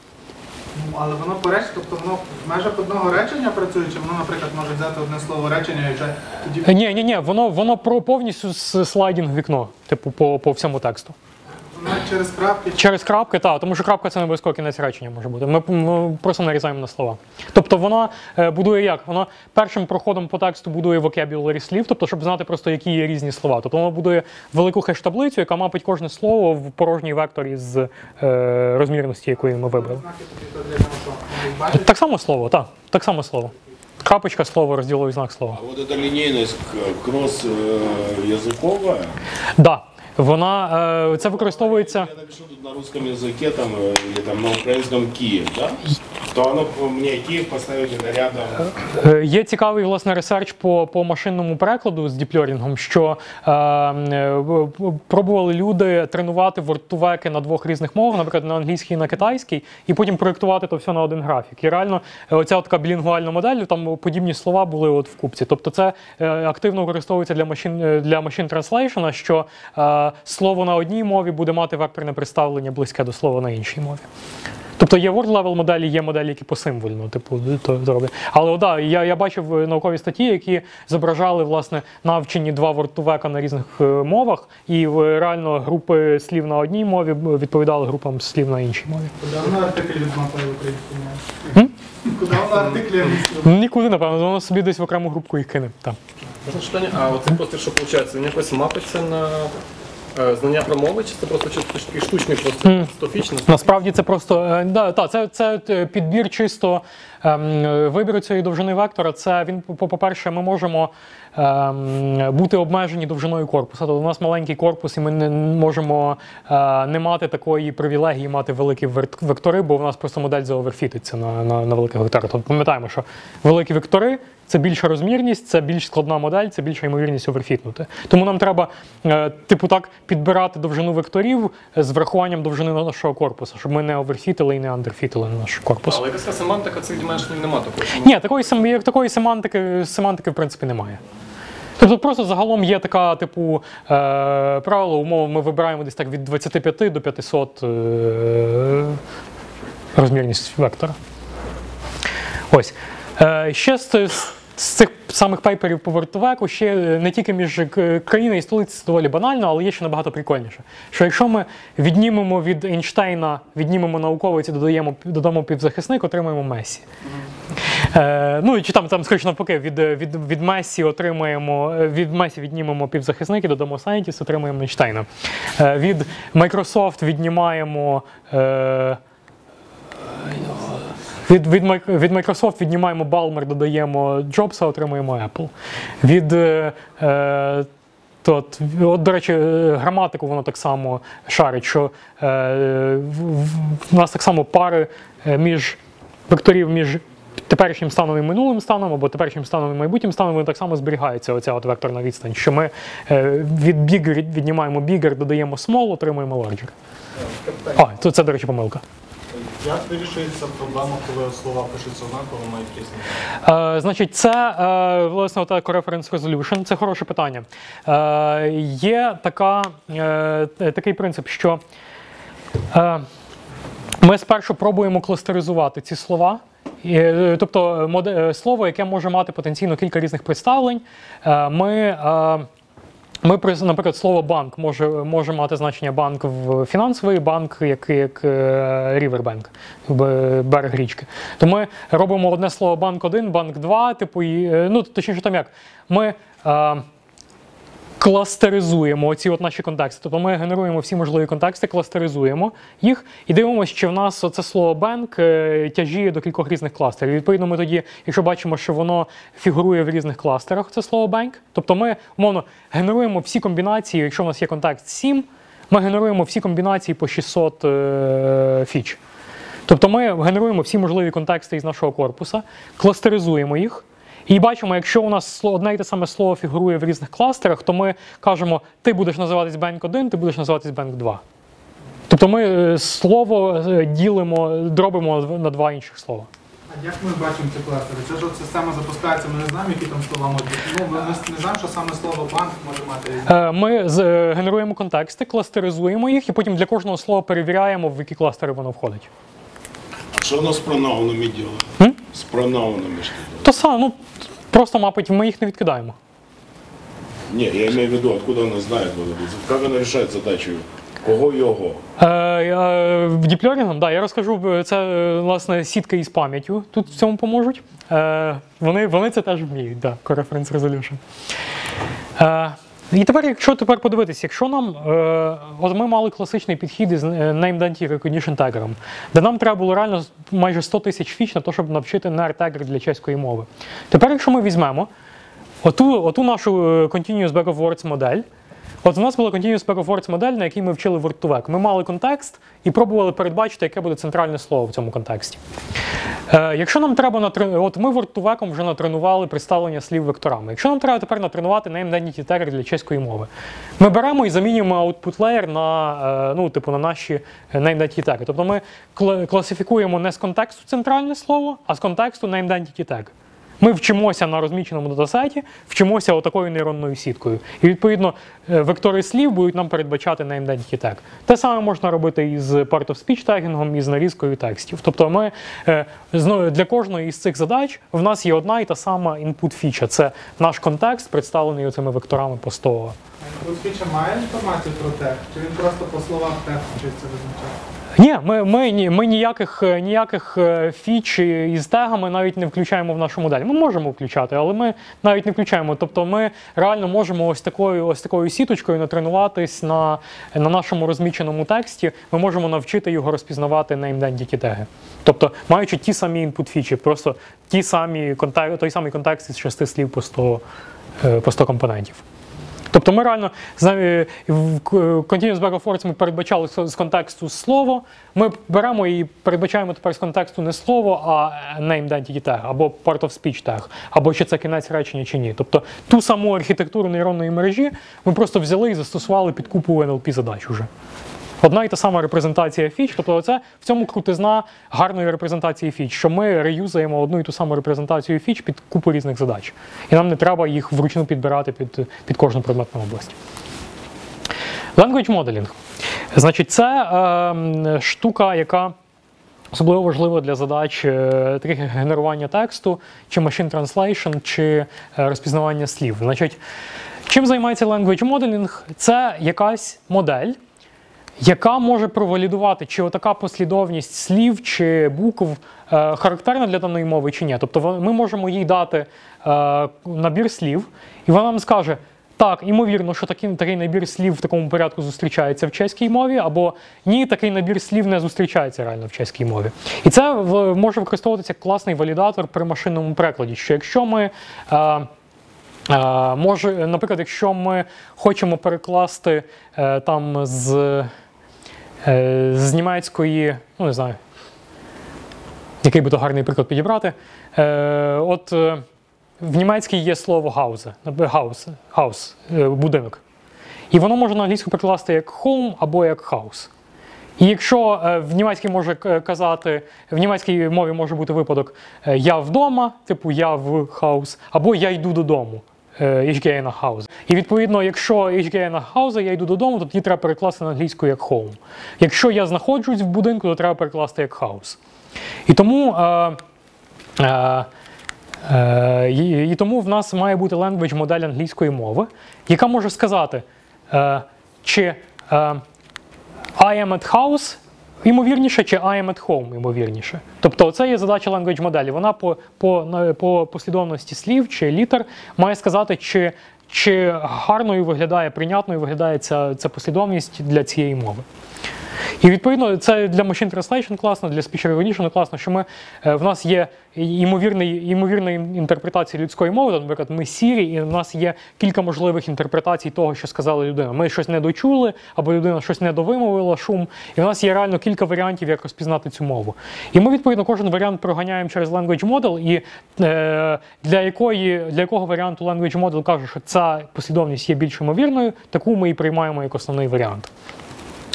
Ну, але воно по речі, тобто воно в межах одного речення працює, чи воно, наприклад, може взяти одне слово речення і вже тоді... Ні, ні, ні, воно, воно про повністю з слайдінг вікно, типу, по, по всьому тексту. Воно через крапки... Через крапки, так, тому що крапка це не обов'язково кінець речення може бути. Ми, ми просто нарізаємо на слова. Тобто вона е, будує як? Вона першим проходом по тексту будує vocabulary слів, тобто, щоб знати просто, які є різні слова. Тобто вона будує велику хеш-таблицю, яка мапить кожне слово в порожній вектор із е, розмірності, якої ми вибрали. Знаки тоді, то для нього що? Вони їх бачать? Так само слово, так. Так само слово. Крапочка слово, розділовий знак слова. А вот эта линейность к- кросс-языковая, Да. Вона, е, це використовується... я напишу тут на русском языке там, э, или там на украинском Киев, да? То оно мне Киев поставить это рядом. Е, Є цікавий, власне, ресерч по, по машинному перекладу з діплерінгом, що е, е, пробували люди тренувати вортовеки на двох різних мовах, наприклад, на англійській і на китайській, і потім проєктувати то все на один графік. І реально е, оця така білінгвальна модель, там подібні слова були от в купці. Тобто це е, активно використовується для машин, е, для машин транслейшена, що е, слово на одній мові буде мати векторне представлення близьке до слова на іншій мові. Тобто є word-level моделі, є моделі, які посимвольно, типу, то, то роблять. Але да, я, я бачив наукові статті, які зображали, власне, навчені два вортовека на різних е, мовах, і е, реально групи слів на одній мові відповідали групам слів на іншій мові. Куди воно артиклі відмапає в українській мові? Куди воно артиклі відмапає? Нікуди, напевно, воно собі десь в окрему групку їх кине. Так. Можна питання? А оцей простір, що виходить, він якось мапиться на е, знання про мови, чи це просто чи такий штучний простір, Мгм. стофічний? Насправді це просто е, да, та, це, це підбір чисто ем, вибіру цієї довжини вектора. Це він, по- по-перше, ми можемо ем, бути обмежені довжиною корпуса. Тобто у нас маленький корпус, і ми не можемо е, не мати такої привілегії мати великі вер- вектори, бо у нас просто модель заоверфітиться на, на, на великих векторах. Тобто пам'ятаємо, що великі вектори це більша розмірність, це більш складна модель, це більша ймовірність оверфітнути. Тому нам треба, е, типу так, підбирати довжину векторів з врахуванням довжини нашого корпусу, щоб ми не оверфітили і не андерфітили наш корпус. Але якась семантика цих дименшнів немає такої. Ні, такої, сем- як такої семантики, семантики в принципі немає. Тобто просто загалом є така, типу, е, правило, умови, ми вибираємо десь так від двадцяти п'яти до п'ятисот е, розмірність вектора. Ось. Е, ще з, з, з цих самих пейперів по вортовеку, ще не тільки між к- країною і столицею це доволі банально, але є ще набагато прикольніше. Що якщо ми віднімемо від Ейнштейна, віднімемо науковець і додаємо, додамо півзахисник, отримаємо Месі. Е, ну, чи там, там скоріше навпаки, від, від, від Месі отримаємо, від Месі віднімемо півзахисники, додамо Scientist, отримаємо Ейнштейна. Е, від Microsoft віднімаємо е, Від, від, Майк- від Microsoft віднімаємо Балмер, додаємо Джобса, отримуємо Apple. Від, е, е, тот, от, до речі, е, граматику воно так само шарить, що е, в, в, в нас так само пари е, між векторів між теперішнім станом і минулим станом, або теперішнім станом і майбутнім станом, вони так само зберігається, оця от векторна відстань, що ми е, від bigger віднімаємо bigger, додаємо small, отримуємо larger. А, то це, до речі, помилка. Як вирішується проблема, коли слова пишуться однаково, мають різні? Е, значить, це, е, власне, ота reference resolution, це хороше питання. Е, є така, е, такий принцип, що е, ми спершу пробуємо кластеризувати ці слова. І, е, тобто моде- е, слово, яке може мати потенційно кілька різних представлень, е, ми, е, ми, при- наприклад, слово банк може, може мати значення банк в фінансовий банк, як, як е, Riverbank, б- берег річки. То ми робимо одне слово банк один, банк два, типу, і, е, ну, точніше там як, ми е, кластеризуємо оці от наші контексти. Тобто ми генеруємо всі можливі контексти, кластеризуємо їх і дивимося, чи в нас це слово банк е, тяжіє до кількох різних кластерів. Відповідно, ми тоді, якщо бачимо, що воно фігурує в різних кластерах, це слово банк, тобто ми, умовно, генеруємо всі комбінації, якщо в нас є контекст сім, ми генеруємо всі комбінації по шістсот е, фіч. Тобто ми генеруємо всі можливі контексти із нашого корпуса, кластеризуємо їх, і бачимо, якщо у нас сло- одне і те саме слово фігурує в різних кластерах, то ми кажемо, ти будеш називатись банк один, ти будеш називатись банк два. Тобто ми е, слово е, ділимо, дробимо на два інших слова. А як ми бачимо ці кластери? Це ж от система запускається, ми не знаємо, які там слова можуть бути. Ну, ми не, не знаємо, що саме слово банк може мати різні. Е, Ми з- е, генеруємо контексти, кластеризуємо їх і потім для кожного слова перевіряємо, в які кластери воно входить. А что оно с пронаунами делает? М? С пронаунами что делает? То саме, ну, просто мапить, ми їх не відкидаємо. Не, я имею в виду, откуда она знает, вот это, как она решает задачу, кого його. Е, е, Діплерінгом, да, я розкажу, це е, власне сітка із пам'яттю тут в цьому поможуть. Е, вони, вони це теж вміють, да, Coreference Resolution. Е, і тепер, якщо тепер подивитися, якщо нам, е, от ми мали класичний підхід із Name Entity Recognition тегером, де нам треба було реально майже сто тисяч фіч на те, щоб навчити nar тегер для чеської мови. Тепер, якщо ми візьмемо оту, оту нашу е, Continuous Back of Words модель, от у нас була Continuous Back of Words модель, на якій ми вчили word to vec. Ми мали контекст і пробували передбачити, яке буде центральне слово в цьому контексті. Е, якщо нам треба натренувати, от ми word to vec вже натренували представлення слів векторами. Якщо нам треба тепер натренувати Name Entity Tagger для чеської мови, ми беремо і замінюємо output layer на, е, ну, типу, на наші Name Entity Tagger. Тобто ми кл- класифікуємо не з контексту центральне слово, а з контексту Name Entity Tag. Ми вчимося на розміченому датасеті, вчимося отакою нейронною сіткою. І, відповідно, е, вектори слів будуть нам передбачати Name Entity Tag. Те саме можна робити із Part of Speech тегінгом, і з нарізкою текстів. Тобто ми, е, знову, для кожної із цих задач в нас є одна і та сама input фіча. Це наш контекст, представлений оцими векторами по сто. Тут фіча має інформацію про тег, чи він просто по словах тег вчиться визначати? Ні, ми, ми, ні- ми ніяких, ніяких е, фіч із тегами навіть не включаємо в нашу модель. Ми можемо включати, але ми навіть не включаємо. Тобто ми реально можемо ось такою, ось такою сіточкою натренуватись на, на нашому розміченому тексті. Ми можемо навчити його розпізнавати Name Entity теги. Тобто, маючи ті самі input фічі, просто ті самі контек- той самий контекст із шести слів по сто, е, по сто компонентів. Тобто ми реально в Continuous Back of Words ми передбачали з контексту слово, ми беремо і передбачаємо тепер з контексту не слово, а Name Entity Tag, або Part of Speech Tag, або чи це кінець речення, чи ні. Тобто ту саму архітектуру нейронної мережі ми просто взяли і застосували під купу ен ел пі задач уже. Одна і та сама репрезентація фіч, тобто це в цьому крутизна гарної репрезентації фіч, що ми реюзаємо одну і ту саму репрезентацію фіч під купу різних задач. І нам не треба їх вручну підбирати під, під кожну предметну область. Language modeling. Значить, це е, штука, яка особливо важлива для задач е, таких як генерування тексту, чи machine translation, чи е, розпізнавання слів. Значить, чим займається language modeling? Це якась модель, яка може провалідувати, чи отака послідовність слів чи букв е, характерна для даної мови, чи ні. Тобто ми можемо їй дати е, набір слів, і вона нам скаже, так, ймовірно, що такий, такий набір слів в такому порядку зустрічається в чеській мові, або ні, такий набір слів не зустрічається реально в чеській мові. І це в, може використовуватися як класний валідатор при машинному перекладі, що якщо ми... Е, Е, може, наприклад, якщо ми хочемо перекласти е, там з, е, з німецької, ну не знаю, який би то гарний приклад підібрати, е, от е, в німецькій є слово «hause», house, house, е, будинок. І воно може на англійську перекласти як home або як house. І якщо е, в німецькій може казати, в німецькій мові може бути випадок е, «я вдома», типу «я в house», або «я йду додому». Ich gehe nach Hause. І відповідно, якщо ich gehe nach Hause, я йду додому, то тоді треба перекласти на англійську як home. Якщо я знаходжусь в будинку, то треба перекласти як house. І тому, е, е, е, і, і тому в нас має бути language модель англійської мови, яка може сказати, е, чи е, I am at house ймовірніше, чи I am at home ймовірніше. Тобто це є задача language моделі. Вона по, по, по послідовності слів чи літер має сказати, чи, чи гарною виглядає, прийнятною виглядає ця, ця послідовність для цієї мови. І відповідно це для machine translation класно, для speech recognition класно, що ми, в нас є ймовірна інтерпретація людської мови, наприклад, ми сірі, і в нас є кілька можливих інтерпретацій того, що сказала людина. Ми щось не дочули, або людина щось недовимовила, шум, і в нас є реально кілька варіантів, як розпізнати цю мову. І ми, відповідно, кожен варіант проганяємо через language model, і е, для, якої, для якого варіанту language model каже, що ця послідовність є більш ймовірною, таку ми і приймаємо як основний варіант.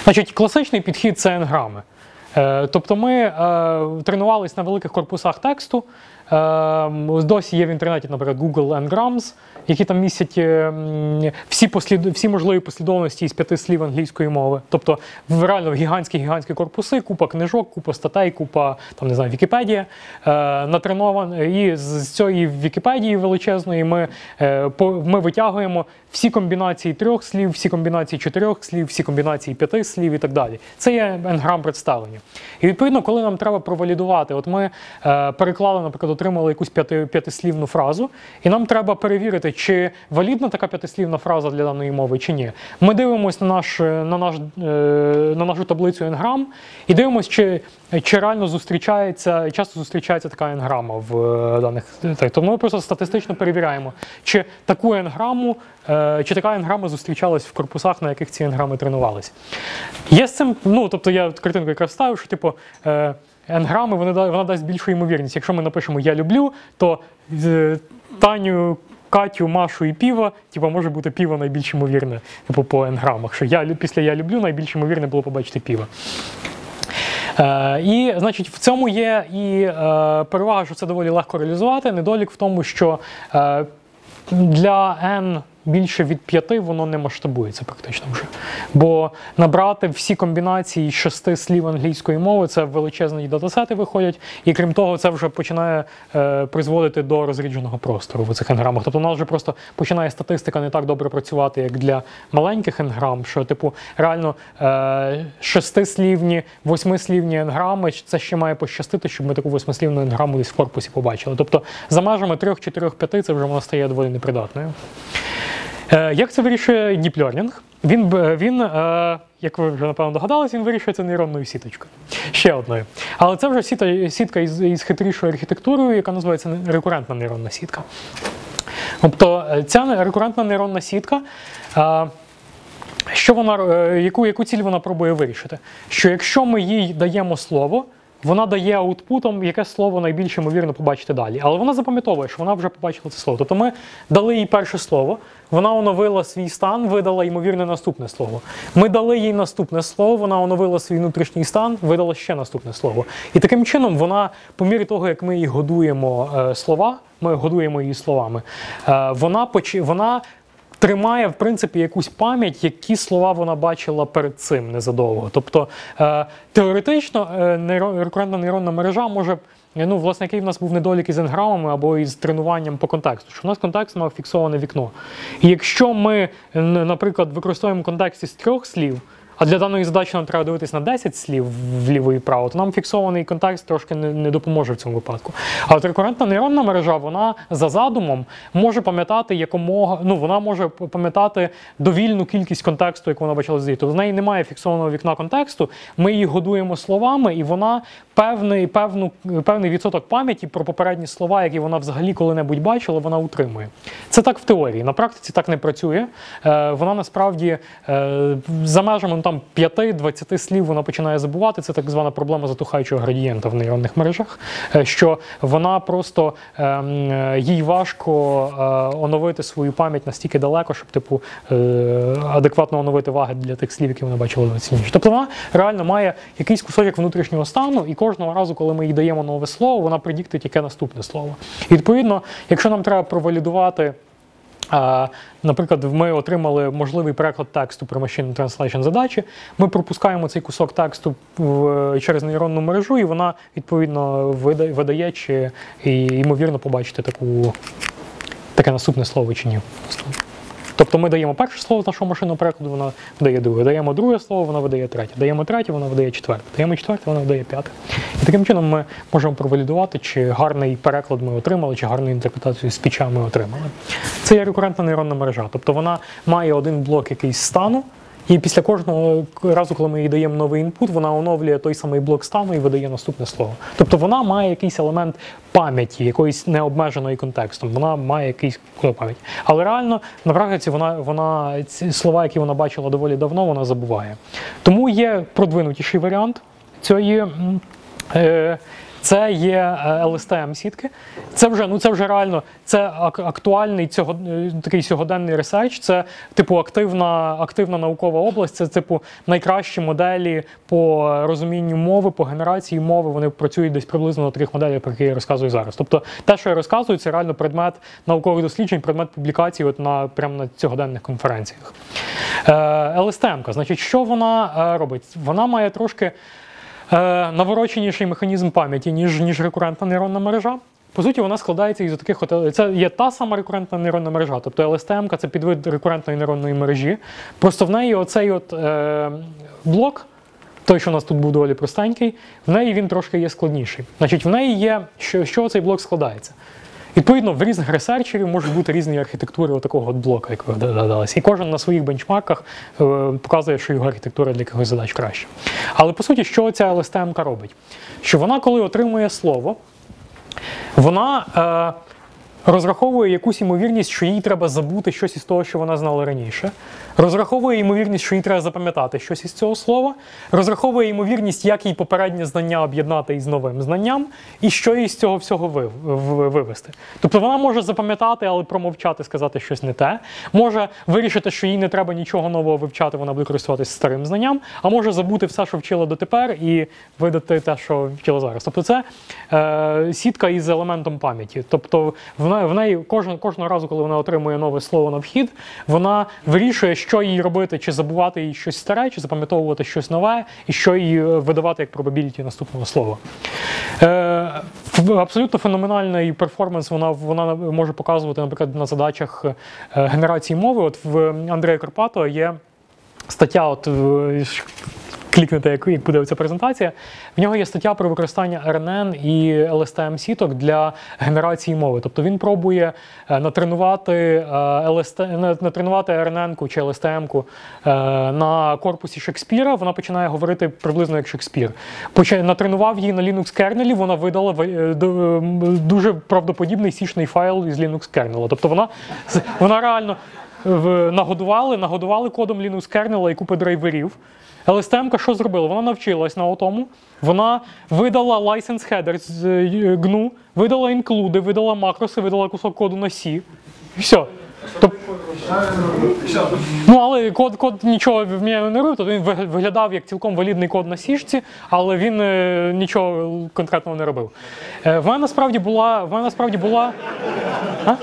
Значить, класичний підхід – це енграми. Е, тобто ми е, тренувалися на великих корпусах тексту. Е, досі є в інтернеті, наприклад, Google Ngrams, які там містять е, всі, послід... всі можливі послідовності із п'яти слів англійської мови. Тобто реально гігантські-гігантські корпуси, купа книжок, купа статей, купа, там, не знаю, Вікіпедія. Е, натренован... І з цієї Вікіпедії величезної ми, е, по... ми витягуємо всі комбінації трьох слів, всі комбінації чотирьох слів, всі комбінації п'яти слів і так далі. Це є енграм представлення. І відповідно, коли нам треба провалідувати, от ми е, переклали, наприклад, отримали якусь п'яти, п'ятислівну фразу, і нам треба перевірити, чи валідна така п'ятислівна фраза для даної мови, чи ні. Ми дивимося на, наш, на, наш, е, на нашу таблицю енграм і дивимося, чи, чи реально зустрічається, часто зустрічається така енграма в е, даних. Тобто ми просто статистично перевіряємо, чи таку енграму, е, чи така енграма зустрічалась в корпусах, на яких ці енграми тренувалися. Є з цим, ну, тобто я картинку якраз ставив, що, типу, е, енграми, вони, вона дасть більшу ймовірність. Якщо ми напишемо «я люблю», то е, Таню, Катю, Машу і Піва, типу, може бути Піва найбільш ймовірне, типу, по енграмах. Що я, після «я люблю» найбільш ймовірне було побачити Піва. Е, і, значить, в цьому є і е, перевага, що це доволі легко реалізувати. Недолік в тому, що е, для N більше від п'яти воно не масштабується практично вже. Бо набрати всі комбінації шести слів англійської мови, це величезні датасети виходять, і крім того, це вже починає е, призводити до розрідженого простору в цих енграмах. Тобто у нас вже просто починає статистика не так добре працювати, як для маленьких енграм, що, типу, реально е, шестислівні, восьмислівні енграми, це ще має пощастити, щоб ми таку восьмислівну енграму десь в корпусі побачили. Тобто за межами трьох, чотирьох, п'яти це вже вона стає доволі непридатною. Як це вирішує Deep Learning? Він, він, як ви вже, напевно, догадалися, він вирішує це нейронною сіткою. Ще одною. Але це вже сіта, сітка із, із хитрішою архітектурою, яка називається рекурентна нейронна сітка. Тобто ця рекурентна нейронна сітка, що вона, яку, яку ціль вона пробує вирішити? Що якщо ми їй даємо слово, вона дає аутпутом, яке слово найбільш ймовірно побачити далі. Але вона запам'ятовує, що вона вже побачила це слово. Тобто ми дали їй перше слово, вона оновила свій стан, видала ймовірне наступне слово. Ми дали їй наступне слово, вона оновила свій внутрішній стан, видала ще наступне слово. І таким чином вона, по мірі того, як ми їй годуємо е, слова, ми годуємо її словами, е, вона, почи, вона тримає, в принципі, якусь пам'ять, які слова вона бачила перед цим незадовго. Тобто, е, теоретично, е, нейрон, рекурентна нейронна мережа може, ну, власне, який в нас був недолік із енграмами або із тренуванням по контексту, що у нас контекст мав фіксоване вікно. І якщо ми, наприклад, використовуємо контекст із трьох слів, а для даної задачі нам треба дивитися на десять слів вліво і вправо, то нам фіксований контекст трошки не, не допоможе в цьому випадку. А от рекурентна нейронна мережа, вона за задумом може пам'ятати якомога, ну, вона може пам'ятати довільну кількість контексту, яку вона бачила звідти. Тобто в неї немає фіксованого вікна контексту, ми її годуємо словами, і вона певний, певну, певний відсоток пам'яті про попередні слова, які вона взагалі коли-небудь бачила, вона утримує. Це так в теорії. На практиці так не працює. Е, вона насправді е, за межами там п'яти-двадцяти слів вона починає забувати. Це так звана проблема затухаючого градієнта в нейронних мережах, що вона просто, е, їй важко е, оновити свою пам'ять настільки далеко, щоб, типу, е, адекватно оновити ваги для тих слів, які вона бачила сильніше. Тобто вона реально має якийсь кусочок внутрішнього стану, і кожного разу, коли ми їй даємо нове слово, вона предіктить, яке наступне слово. І відповідно, якщо нам треба провалідувати, А, наприклад, ми отримали можливий переклад тексту при machine translation задачі, ми пропускаємо цей кусок тексту в, через нейронну мережу, і вона, відповідно, видає, видає чи, і, ймовірно, побачити таку, таке наступне слово чи ні. Тобто ми даємо перше слово з нашого машинного перекладу, вона видає друге. Даємо друге слово, вона видає третє. Даємо третє, вона видає четверте. Даємо четверте, вона видає п'яте. І таким чином ми можемо провалідувати, чи гарний переклад ми отримали, чи гарну інтерпретацію спіча ми отримали. Це є рекурентна нейронна мережа. Тобто вона має один блок якийсь стану, і після кожного разу, коли ми їй даємо новий інпут, вона оновлює той самий блок стану і видає наступне слово. Тобто вона має якийсь елемент пам'яті, якоїсь необмеженої контекстом. Вона має якийсь пам'ять. Але реально, на практиці, вона, вона, ці слова, які вона бачила доволі давно, вона забуває. Тому є продвинутіший варіант цієї, е, це є ел ес те ем-сітки. Це вже, ну, це вже реально, це актуальний цього, такий сьогоденний ресерч, це типу активна, активна наукова область, це типу найкращі моделі по розумінню мови, по генерації мови, вони працюють десь приблизно на таких моделях, про які я розказую зараз. Тобто те, що я розказую, це реально предмет наукових досліджень, предмет публікацій от на, прямо на сьогоденних конференціях. ел ес те ем-ка, значить, що вона робить? Вона має трошки навороченіший механізм пам'яті, ніж, ніж рекурентна нейронна мережа. По суті, вона складається із таких, от, це є та сама рекурентна нейронна мережа, тобто ел ес те ем-ка – це підвид рекурентної нейронної мережі. Просто в неї оцей от, е, блок, той, що у нас тут був доволі простенький, в неї він трошки є складніший. Значить, в неї є, що, що цей блок складається. Відповідно, в різних ресерчерів можуть бути різні архітектури такого от блока, як ви догадалися. І кожен на своїх бенчмарках е, показує, що його архітектура для якихось задач краще. Але, по суті, що ця ел ес те ем-ка робить? Що вона, коли отримує слово, вона е, розраховує якусь ймовірність, що їй треба забути щось із того, що вона знала раніше, розраховує ймовірність, що їй треба запам'ятати щось із цього слова, розраховує ймовірність, як їй попереднє знання об'єднати із новим знанням, і що їй з цього всього вивести. Тобто вона може запам'ятати, але промовчати, сказати щось не те, може вирішити, що їй не треба нічого нового вивчати, вона буде користуватися старим знанням, а може забути все, що вчила дотепер, і видати те, що вчила зараз. Тобто це е, сітка із елементом пам'яті. Тобто в неї, в неї кожен, кожного разу, коли вона отримує нове слово на вхід, вона вирішує, що їй робити, чи забувати їй щось старе, чи запам'ятовувати щось нове, і що їй видавати як probability наступного слова. Е, абсолютно феноменальний перформанс вона, вона може показувати, наприклад, на задачах генерації мови. От в Андрея Карпато є стаття, от клікнете, як, як буде ця презентація, в нього є стаття про використання ар ен ен і ел ес те ем-сіток для генерації мови. Тобто він пробує натренувати, ел ес те, натренувати ар ен ен-ку чи ел ес те ем-ку на корпусі Шекспіра, вона починає говорити приблизно як Шекспір. Натренував її на Linux-кернелі, вона видала дуже правдоподібний сішний файл із Linux-кернела. Тобто вона, вона реально нагодували, нагодували кодом Linux-кернела і купи драйверів. ел ес те ем-ка що зробила? Вона навчилась на тому, вона видала license header з джі ен ю, видала інклюди, видала макроси, видала кусок коду на C. І все. Тоб... Ну, але код, код нічого в мене не робив, то він виглядав як цілком валідний код на сішці, але він е, нічого конкретного не робив. Е, в мене насправді була... В мене насправді була... А?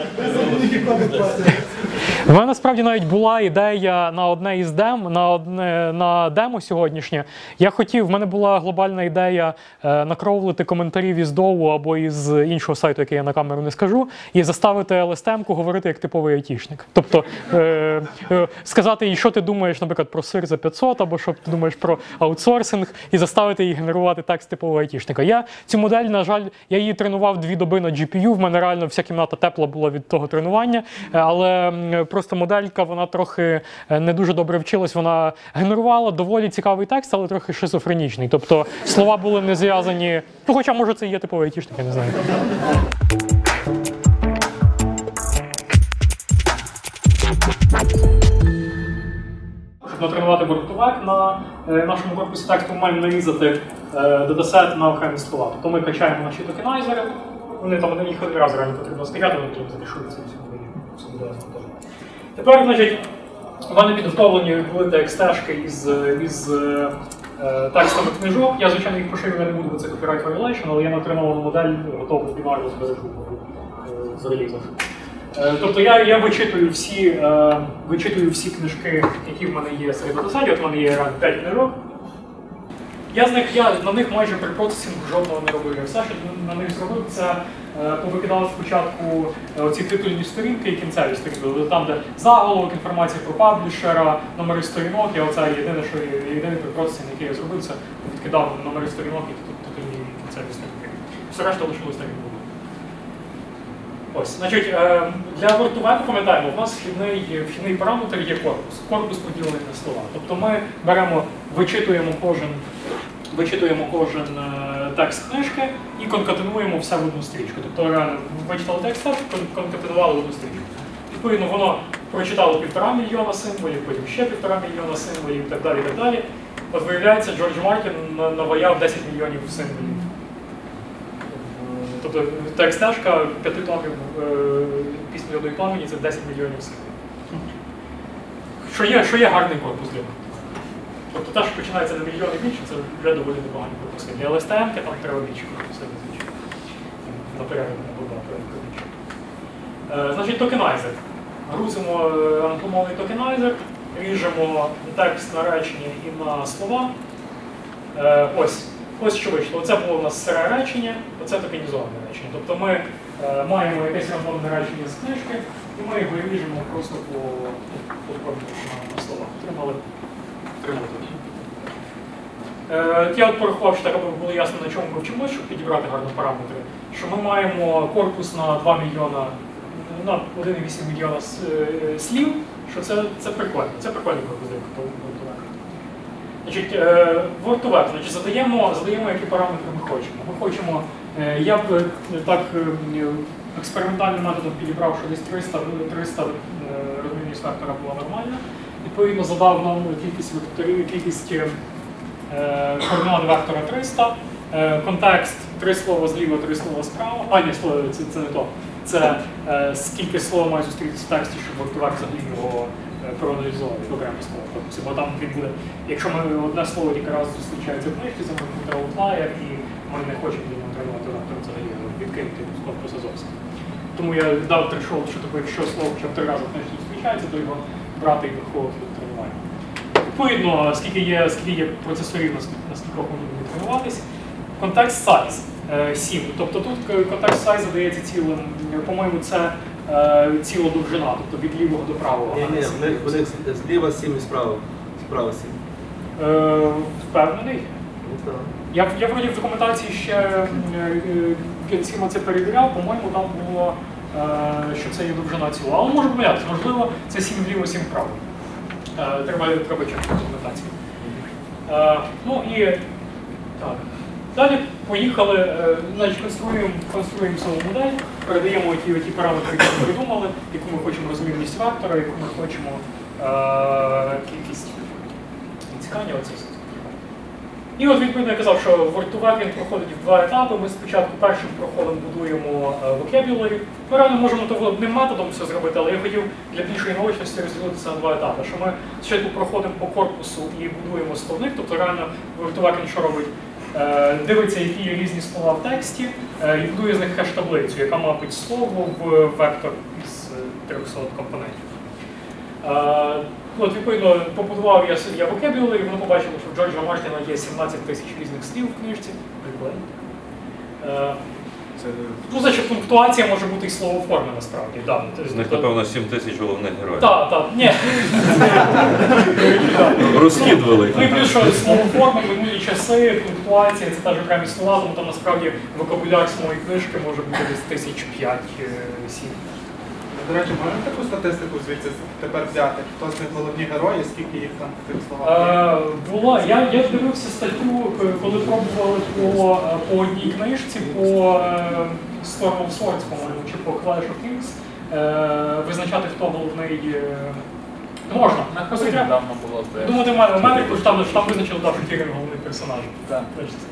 В мене насправді навіть була ідея на одне із дем, на одне на демо сьогоднішнє. Я хотів, в мене була глобальна ідея е, накровлити коментарів із Доу або із іншого сайту, який я на камеру не скажу, і заставити ел ес те ем-ку говорити як типовий айтішник. Тобто е, е, сказати їй, що ти думаєш, наприклад, про сир за п'ятсот, або що ти думаєш про аутсорсинг, і заставити її генерувати текст типового айтішника. Я цю модель, на жаль, я її тренував дві доби на джі пі ю, в мене реально вся кімната тепла була від того тренування, але просто моделька, вона трохи не дуже добре вчилась, вона генерувала доволі цікавий текст, але трохи шизофренічний. Тобто слова були не зв'язані, ну хоча може це і є типовий айтішник, я не знаю. Щоб натренувати вартовик на е, нашому корпусі тексту, ми маємо нарізати е, датасет на окремі слова. Тобто ми качаємо наші токенайзери, вони там на них один раз реально потрібно стояти, вони потім запишуться всі буде. Тепер, значить, в мене підготовлені великі екстежки із, із е, текстами книжок. Я, звичайно, їх поширювати не буду, бо це copyright violation, але я натреновану модель готову бінарно збережу е, з релізів. Е, тобто я, я вичитую, всі, е, вичитую всі книжки, які в мене є серед датасетів. От в мене є п'ять книжок. Я з них, я на них майже при процесінгу жодного не робив. Все, що на них зробив, це е, повикидав спочатку оці титульні сторінки і кінцеві сторінки. Там, де заголовок, інформація про паблішера, номери сторінок, і оце єдине, що єдиний при процесінг, який я зробив, це відкидав номери сторінок і титульні кінцеві сторінки. Все решта лишилось так, як було. Ось, значить, е, для вартування, пам'ятаємо, у нас вхідний, вхідний параметр є корпус. Корпус поділений на слова. Тобто ми беремо, вичитуємо кожен, вичитуємо кожен е, текст книжки і конкатенуємо все в одну стрічку. Тобто реально вичитали текст, конкатенували в одну стрічку. Відповідно, воно прочитало півтора мільйона символів, потім ще півтора мільйона символів і так далі, і так далі. От виявляється, Джордж Мартін наваяв десять мільйонів символів. Тобто текст-стежка п'яти томів пісні «Льоду і пламені» – це десять мільйонів слів. Що є, що є гарний корпус для них. Тобто те, що починається на мільйони більше, це вже доволі непогані корпуси. Для ел ес те ем-ки там треба більше корпуси, звичайно. На порядок не буде, на порядок більше. Е, значить, токенайзер. Грузимо англомовний токенайзер, ріжемо текст на речення і на слова. Е, ось, ось що вийшло. Оце було у нас сире речення, оце токенізоване речення. Тобто ми е, маємо якесь рандомне речення з книжки, і ми його ріжемо просто по, по, по, по на слова. Тримали. Е, я от порахував, що так, аби було ясно, на чому ми вчимося, щоб підібрати гарні параметри. Що ми маємо корпус на два мільйона, на один цілих вісім мільйона слів, що це, це прикольно. Це прикольний корпус для вортовек. Значить, е, вортовек, значить, задаємо, задаємо, які параметри ми хочемо. Ми хочемо, е, я б так е, експериментальним методом підібрав, що десь триста, триста розмірність вектора була нормальна. Відповідно, задав нам кількість векторів, кількість е, координат вектора триста, е, контекст три слова зліва, три слова справа. А, ні, слово, це, це не то. Це е, скільки слова має зустрітися в тексті, щоб вектор взагалі його е, проаналізувати, окреме слово. Тобто, бо там він буде, якщо ми одне слово тільки раз зустрічається в книжці, це може бути аутлаєр, і ми не хочемо до нього тренувати вектор взагалі, відкинути з корпусу зовсім. Тому я дав трешолд, що тобі, якщо слово хоча б три рази в книжці зустрічається, то його брати і виходити до тренування. Відповідно, скільки є, скільки є процесорів, на скількох ми будемо тренуватись. Контекст size сім. Тобто тут контекст size задається цілим, по-моєму, це е, ціла довжина, тобто від лівого до правого. Ні, ні, вони, вони зліва сім і справа. Справа сім. Е, впевнений. Я, я вроді в документації ще кінцівно це перевіряв, по-моєму, там було, е, що це є довжина ціла. Але може помилятися, можливо, це сім вліво, сім вправо. Е, треба, треба чекати документацію. Е, ну і так. Далі поїхали, е, значить, конструюємо, конструюємо саму модель, передаємо ті, ті параметри, які ми придумали, яку ми хочемо розмірність вектора, яку ми хочемо е, кількість відсікання. Оце все. І от відповідно я казав, що вортовек він проходить в два етапи. Ми спочатку першим проходом будуємо vocabulary. Ми реально можемо то одним методом все зробити, але я хотів для більшої наочності розділитися на два етапи. Що ми спочатку проходимо по корпусу і будуємо словник, тобто реально вортовек він що робить? Дивиться, які є різні слова в тексті, і будує з них хеш-таблицю, яка мапить слово в вектор із трьохсот компонентів. От, відповідно, побудував я, я vocabulary, і воно побачило, що в Джорджа Мартіна є сімнадцять тисяч різних слів в книжці. Прикольно. Це... Ну, значить, пунктуація може бути і словоформи, насправді. Да. З них, напевно, сім тисяч головних героїв. Так, так, ні. Розхід великий. Ну і плюс, що словоформи, минулі часи, пунктуація, це теж окремі слова, тому там насправді вокабуляр самої книжки може бути десь тисяч п'ять-сім. До речі, можна таку статистику звідси тепер взяти? Хто з них головні герої, скільки їх там в тих словах? Е, була. Я, я дивився статтю, коли пробували по, по одній книжці, по е, Storm of Swords, по-моєму, чи по Clash of Kings, е, визначати, хто головний. Е, можна. Недавно було це. Думати, в мене, що там, там визначили так, що кілька головних персонажів. Так,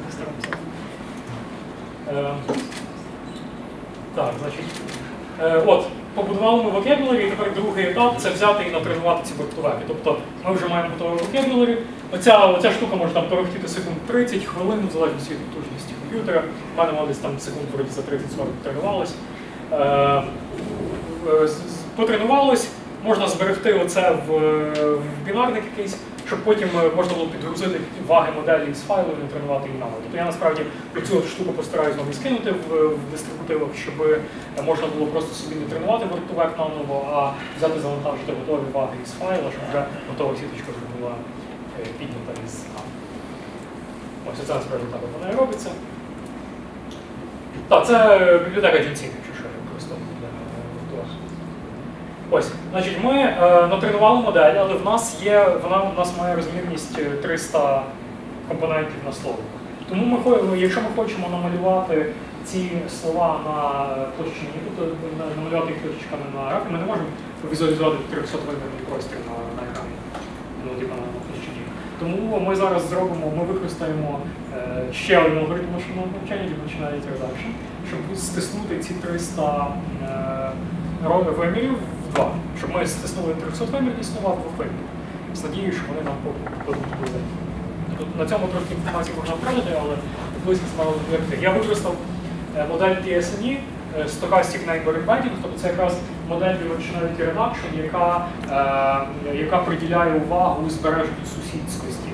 е, так, значить. Е, от. Побудували ми vocabulary, і тепер другий етап – це взяти і натренувати ці вортовеки. Тобто ми вже маємо готове vocabulary. Оця, оця штука може там торохтіти секунд тридцять, хвилин, в залежності від потужності комп'ютера. У мене десь там секунд за тридцять-сорок тренувалось. Е, потренувалось, можна зберегти оце в, в бінарник якийсь, щоб потім можна було підгрузити ваги моделі з файлу і тренувати її наново. Тобто я насправді цю штуку постараюсь вам і скинути в, в дистрибутивах, щоб можна було просто собі не тренувати вортовек наново, а взяти, завантажити готові ваги із файла, щоб вже готова сіточка вже була піднята із а. Ось це насправді так вона і робиться. Так, це бібліотека Джінсінг, якщо що я використовую для вортовек. Ось, значить, ми е, натренували модель, але в нас є, вона в нас має розмірність триста компонентів на слово. Тому ми, якщо ми хочемо намалювати ці слова на площині, тобто намалювати їх точками на графі, ми не можемо візуалізувати трьохсот-вимірний простір на, на екрані, ну, на площині. Тому ми зараз зробимо, ми використаємо е, ще один алгоритм машинного навчання, Dimensionality Reduction, щоб стиснути ці триста е, вимірів в два. Щоб ми стиснули трьохсотвимірні слова в двох вимірів. З надією, що вони нам подобаються. На цьому трохи інформації можна втратити, але близько мало допомогти. Я використав модель ті ес ен і, Stochastic Neighbor Embedding, тобто це якраз модель Dimensionality Reduction, яка, е, яка приділяє увагу збереженню сусідськості.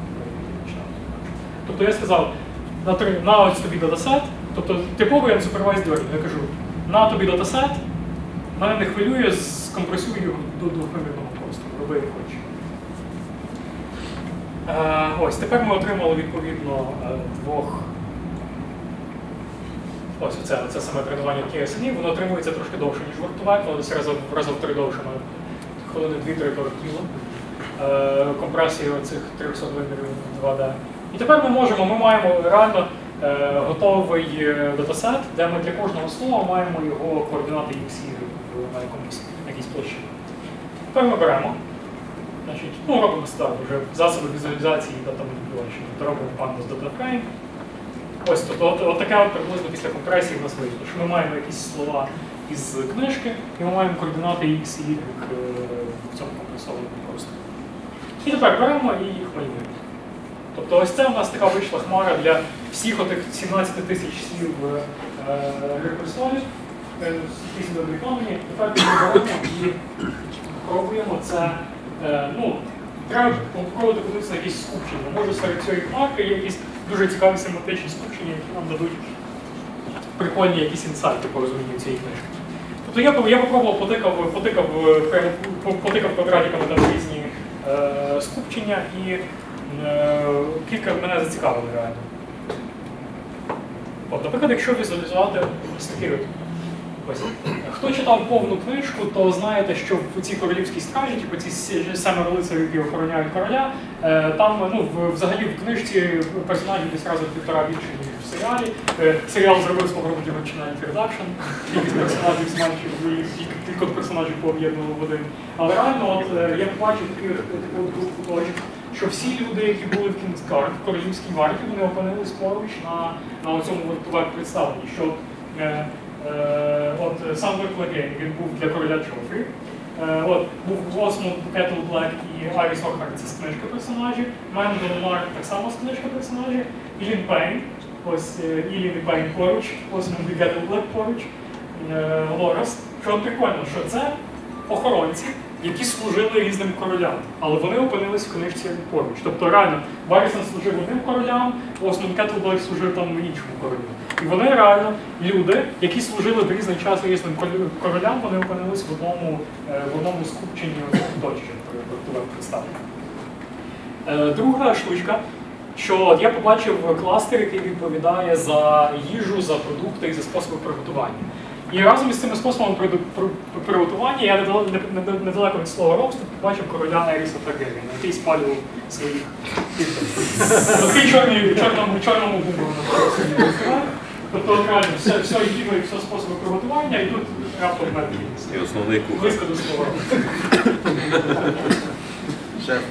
Тобто я сказав, на, три, на ось тобі датасет, тобто типовий unsupervised learning, я кажу, на тобі датасет, мене не хвилює, скомпресую його до двохвимірного простору, роби як хочеш. Е, ось, тепер ми отримали відповідно двох. Ось оце, це саме тренування ті ес ен і, воно отримується трошки довше, ніж вартувак, але десь разом в три довше, хвилини дві-три полетіло. Е, компресія цих трьохсот вимірів два де. І тепер ми можемо, ми маємо реально е, готовий датасет, де ми для кожного слова маємо його координати ікс, y на якомусь якійсь площині. Тепер ми беремо, значить, ну, робимо старт вже засоби візуалізації і дата-маніпуляції. Тобто робимо pandas data-frame. Ось, тобто, от, от таке от приблизно після компресії в нас вийшло, що ми маємо якісь слова із книжки, і ми маємо координати X і Y в цьому компресованому просторі. І тепер беремо і їх малюємо. Тобто ось це у нас така вийшла хмара для всіх отих сімнадцяти тисяч слів рекурсорів, які задрековані. Тепер ми беремо і пробуємо це, ну, треба попробувати подивитися на якісь скупчення. Може серед цієї хмарки є якісь дуже цікаві семантичні скупчення, які нам дадуть прикольні якісь інсайти по розумінню цієї книжки. Тобто я, я попробував, потикав, потикав, потикав квадратиками там різні е, скупчення і е, кілька мене зацікавили реально. От, наприклад, якщо візуалізувати ось такий от. Ось. Хто читав повну книжку, то знаєте, що в цій королівській стражі, типу ці семеро лицарів, які охороняють короля, там, ну, взагалі в книжці персонажів десь разом півтора більше, ніж в серіалі. Серіал зробив свого роду Dimensionality Reduction, кількість персонажів зменшив, і кілька персонажів пооб'єднував в один. Але реально, от, я побачив таку групу точок, що всі люди, які були в Кінгсгард, в королівській варті, вони опинились поруч на, на цьому веб-представленні. Що, е, е, от сам Верклегейн, він був для короля Джофрі. Е, от, був Осмонд, Кетл Блек і Аріс Охард, це з книжки персонажі. Мендел Марк так само з книжки персонажі. Ілін Пейн, ось Ілін і Пейн поруч, Осмонд і Кетл Блек поруч. Е, Лорес. Що прикольно, що це охоронці, які служили різним королям, але вони опинились в книжці поруч. Тобто реально, Баррісон служив одним королям, Осмонд Кеттлблек служив там іншому королю. І вони реально люди, які служили в різний час різним королям, вони опинились в одному, в одному скупченні точки, яке представлено. Друга штучка, що я побачив кластер, який відповідає за їжу, за продукти і за способи приготування. І разом із цими способами приготування я недалеко від слова роусту побачив короля Еріса Таргерієна, який спалював своїх підданців. Такий чорному чорному гумору на тобто реально все, все їдо і все способи приготування, і тут раптом медлі. І основний кухар. Близько до слова. Шеф.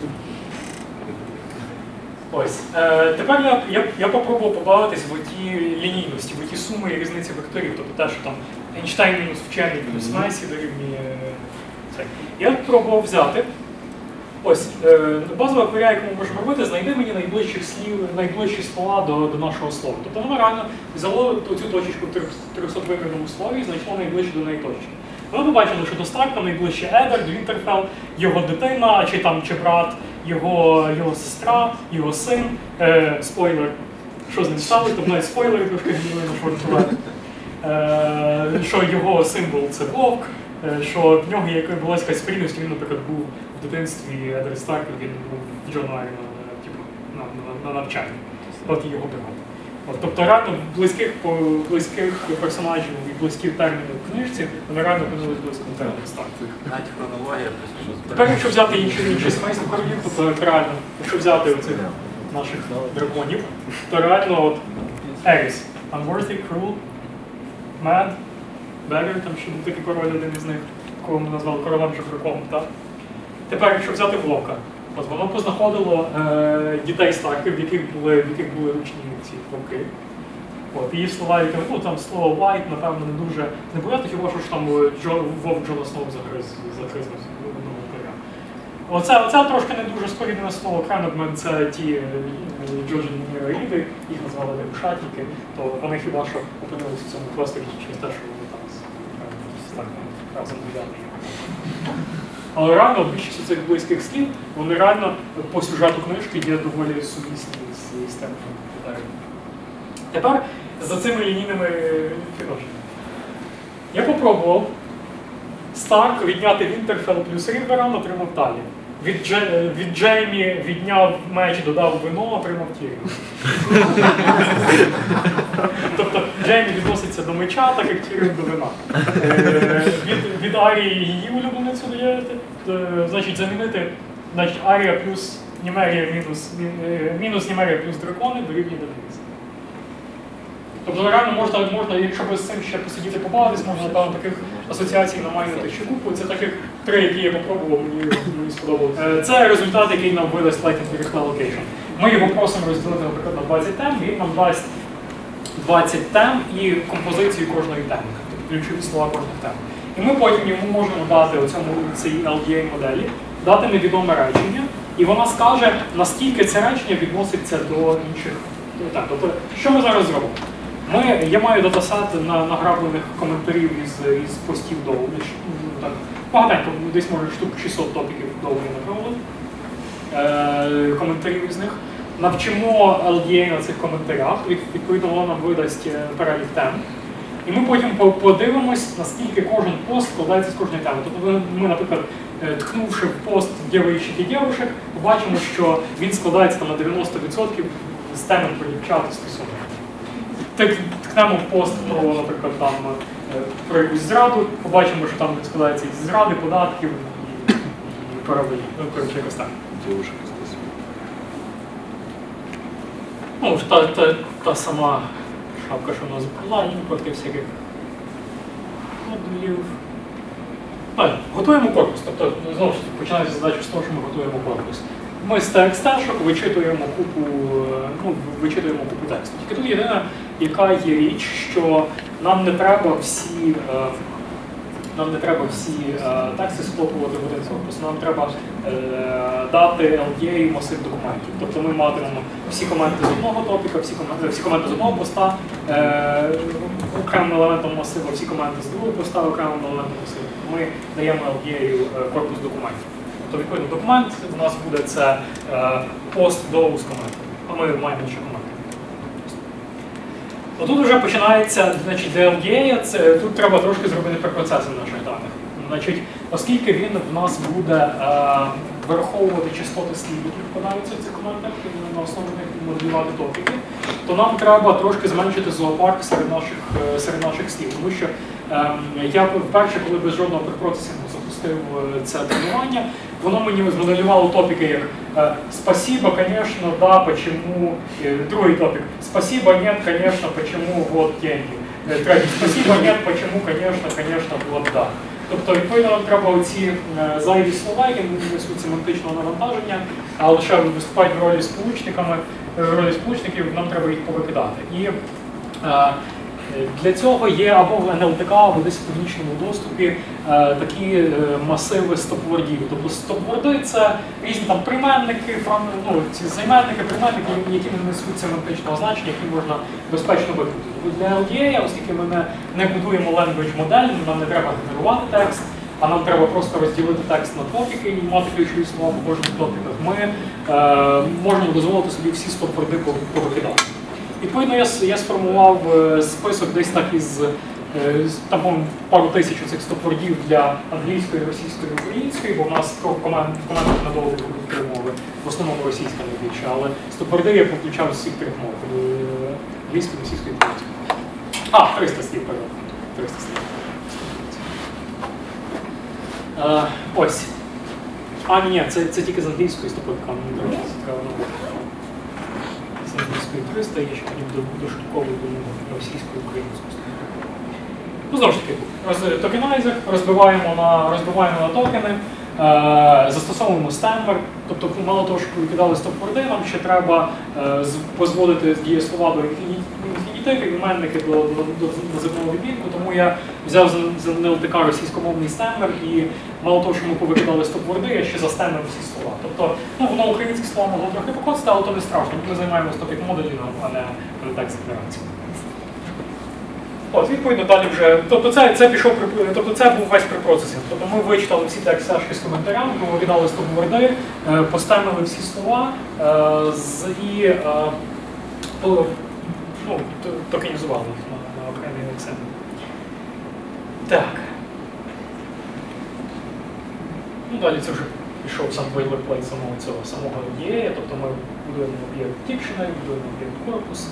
Ось. Е, тепер я, я, я попробував побавитись в ті лінійності, в ті суми і різниці векторів, тобто те, що там Ейнштейн мінус вчений плюс Месі дорівнює це. Я пробував взяти ось е, базова кваря, яку ми можемо робити, знайди мені найближчих слів, найближчі слова до, до нашого слова. Тобто воно реально взяло цю точечку в трьохсотвимірному слові і знайшло найближче до неї точки. Ми побачили, що до Старка найближче Едвард, Вінтерфелл, його дитина, чи там чи брат, його, його сестра, його син, е, спойлер, що з ним сталося, тобто навіть спойлери трошки гніли на швартувати, е, що його символ це вовк, е, що в нього є була якась спільність, він, наприклад, був в дитинстві Едвард Старк, він був в Джон Айрі на, типу, на, на, на навчанні, от його брат. От, тобто реально близьких, близьких персонажів і близьких термінів в книжці, вони реально опинились близько до термінів Старк. Навіть хронологія. Тепер, якщо взяти інші, інші сімейства королів, то реально, якщо взяти оцих наших драконів, то реально от Еріс, Unworthy, Cruel, Mad, Beggar, там ще був такий король один із них, кого ми назвали королем жебраком, так? Тепер, якщо взяти Вовка, от воно познаходило е, дітей Старків, в яких були, в яких були ручні ці вовки. От, її слова, ну там слово white, напевно, не дуже непонятно, хіба що ж там Джо, Вовк Джона Сноу загриз, загриз на одного вампира. Оце, оце трошки не дуже споріднене слово Креногмен, це ті Джоджин Ріди, їх назвали дебушатники, то вони хіба що опинилися в цьому просторі через те, що вони там так разом гуляли. Але реально більшість цих близьких слів, вони реально по сюжету книжки є доволі сумісні з, з тим, що питають. Тепер за цими лінійними відношеннями. Я попробував Старк відняти Вінтерфелл плюс Ріверан, отримав Талі. Від, Дже, від Джеймі відняв меч, додав вино, отримав Тіріон. Тобто Джеймі відноситься до меча, так як Тіріон до вина. Е, від, від Арії її улюбленицю додаєте, значить замінити значить, Арія плюс Німерія мінус, мінус Німерія плюс дракони дорівнює Денис. Тобто реально можна, можна, якщо ви з цим ще посидіти побавитись, можна напевно таких асоціацій намайнити ще купу. Це таких три, які я попробував, мені, мені сподобалося. Це результат, який нам видасть Lightning Allocation. Ми його просимо розділити, наприклад, на двадцять тем, він нам дасть двадцять тем і композицію кожної теми, тобто ключові слова кожних тем. І ми потім йому можемо дати оцьому цій ел ді ей-моделі, дати невідоме речення, і вона скаже, наскільки це речення відноситься до інших тем. Тобто, що ми зараз зробимо? Ми, я маю датасет на награблених коментарів із, із постів Доу. Так, багатенько, десь може штук шістсот топіків Доу я направили, е, коментарів із них. Навчимо ел ді ей на цих коментарях, відповідно воно нам видасть перелік тем. І ми потім подивимось, наскільки кожен пост складається з кожної теми. Тобто ми, наприклад, ткнувши в пост «Дєвищик і дєвушек», побачимо, що він складається там, на дев'яносто відсотків з теми про дівчат і стосунок. Ткнемо в пост про, наприклад, там, про якусь зраду, побачимо, що там складається із зради, податків і, і корабелів. Ну, коротше, якось так. Ну, та, та, та сама шапка, що в нас була, імпорти всяких модулів. Так, готуємо корпус. Тобто, знову ж таки, починається задача з того, що ми готуємо корпус. Ми з те екс те-шок вичитуємо купу, ну, вичитуємо купу тексту. Тільки тут єдина, яка є річ, що нам не треба всі, е, нам не треба всі е, тексти схлопувати в один корпус. Нам треба е, дати ел ді ей масив документів. Тобто ми матимемо всі коменти з одного топіка, всі коменти, всі коменти з одного поста, е, окремим елементом масиву, всі коменти з другого поста, окремим елементом масиву. Ми даємо ел ді ей корпус документів. То відповідно документ у нас буде це е, пост до з коментами, а ми маємо ще коменти. Отут вже починається, значить, для ел ді ей, це, тут треба трошки зробити препроцесинг наших даних. Значить, оскільки він в нас буде е, вираховувати частоти слів, які вкладаються в цих коментах, на основі них моделювати топіки, то нам треба трошки зменшити зоопарк серед наших, е, серед наших слів. Тому що е, я вперше, коли без жодного препроцесингу запустив це тренування, воно мені змоделювало топіки як «Спасибо, конечно, да, почему...» Другий топік «Спасибо, нет, конечно, почему, вот деньги». Третій «Спасибо, нет, почему, конечно, конечно, вот да». Тобто, відповідно, нам треба оці зайві слова, які несуть семантичного навантаження, а лише виступають в ролі сполучниками, в ролі сполучників, нам треба їх повикидати. І для цього є або в ен ел те ка, або десь в публічному доступі е, такі е, масиви стоп-вордів. Тобто стоп-ворди – це різні там прийменники, ну, ці займенники, прийменники, які не несуть семантичного значення, які можна безпечно викрити. Для ел ді ей, оскільки ми не, не будуємо language модель, нам не треба генерувати текст, а нам треба просто розділити текст на топіки і мати ключові слова по кожних топіках, ми е, можемо дозволити собі всі стоп-ворди повикидати. Відповідно, я, я сформував список десь так із там, пару тисяч цих стоп-вордів для англійської, російської, української, бо в нас в коментах надовго ходять три мови, в основному російська найбільше, але стоп-ворди я включав з всіх трьох мов, англійської, російської, української. А, триста слів, пардон. триста слів. Е, ось. А, ні, це, це тільки з англійської стоп-вордка, мені треба набути. З англійської триста, є ще потім дошутковий до російської, української. Ну, знову ж таки, роз, токенайзер, розбиваємо на, розбиваємо на токени, Е, застосовуємо стемер, тобто мало того, що викидали стоп-ворди, нам ще треба е, дозволити дієслова до інфінітивів, іменники до, до, до називного відмінку, тому я взяв з ен ел пі російськомовний стемер і мало того, що ми повикидали стоп-ворди, я ще застемив всі слова. Тобто, ну, воно українські слова могло трохи покоцати, але то не страшно, ми займаємося топік-моделінгом, а не текст генерацією. От, відповідно, далі вже, тобто це, це пішов, тобто це був весь препроцесинг. Тобто ми вичитали всі тексташки з коментарями, ми викидали стоп-ворди, поставили всі слова е, з, і е, ну, токенізували їх на, на окремі лексеми. Так. Ну, далі це вже пішов сам бойлерплейт самого цього самого ідея, тобто ми будуємо об'єкт Dictionary, будуємо об'єкт корпус.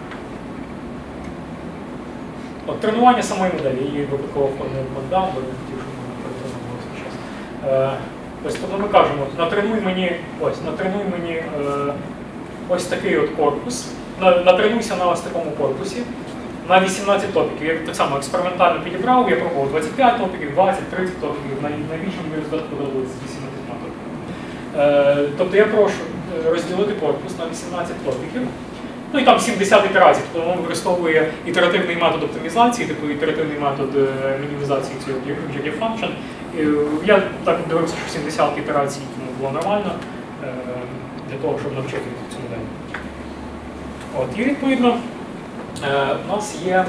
От, тренування самої моделі, її випадково вкладний моддам, бо я хотів, щоб ми перетренувалися час. Е, ось, тобто ми кажемо, натренуй мені, ось, натренуй мені е, ось такий от корпус, на, натренуйся на ось такому корпусі, на вісімнадцять топіків. Я так само експериментально підібрав, я пробував двадцять п'ять топіків, двадцять, тридцять топіків, найбільше мені результат подобається з вісімнадцяти топіків. Е, тобто я прошу розділити корпус на вісімнадцять топіків. Ну і там сімдесят ітерацій, тобто воно використовує ітеративний метод оптимізації, типу ітеративний метод мінімізації цього objective function. Я так дивився, що сімдесят ітерацій було нормально для того, щоб навчити цю модель. От, і відповідно у нас є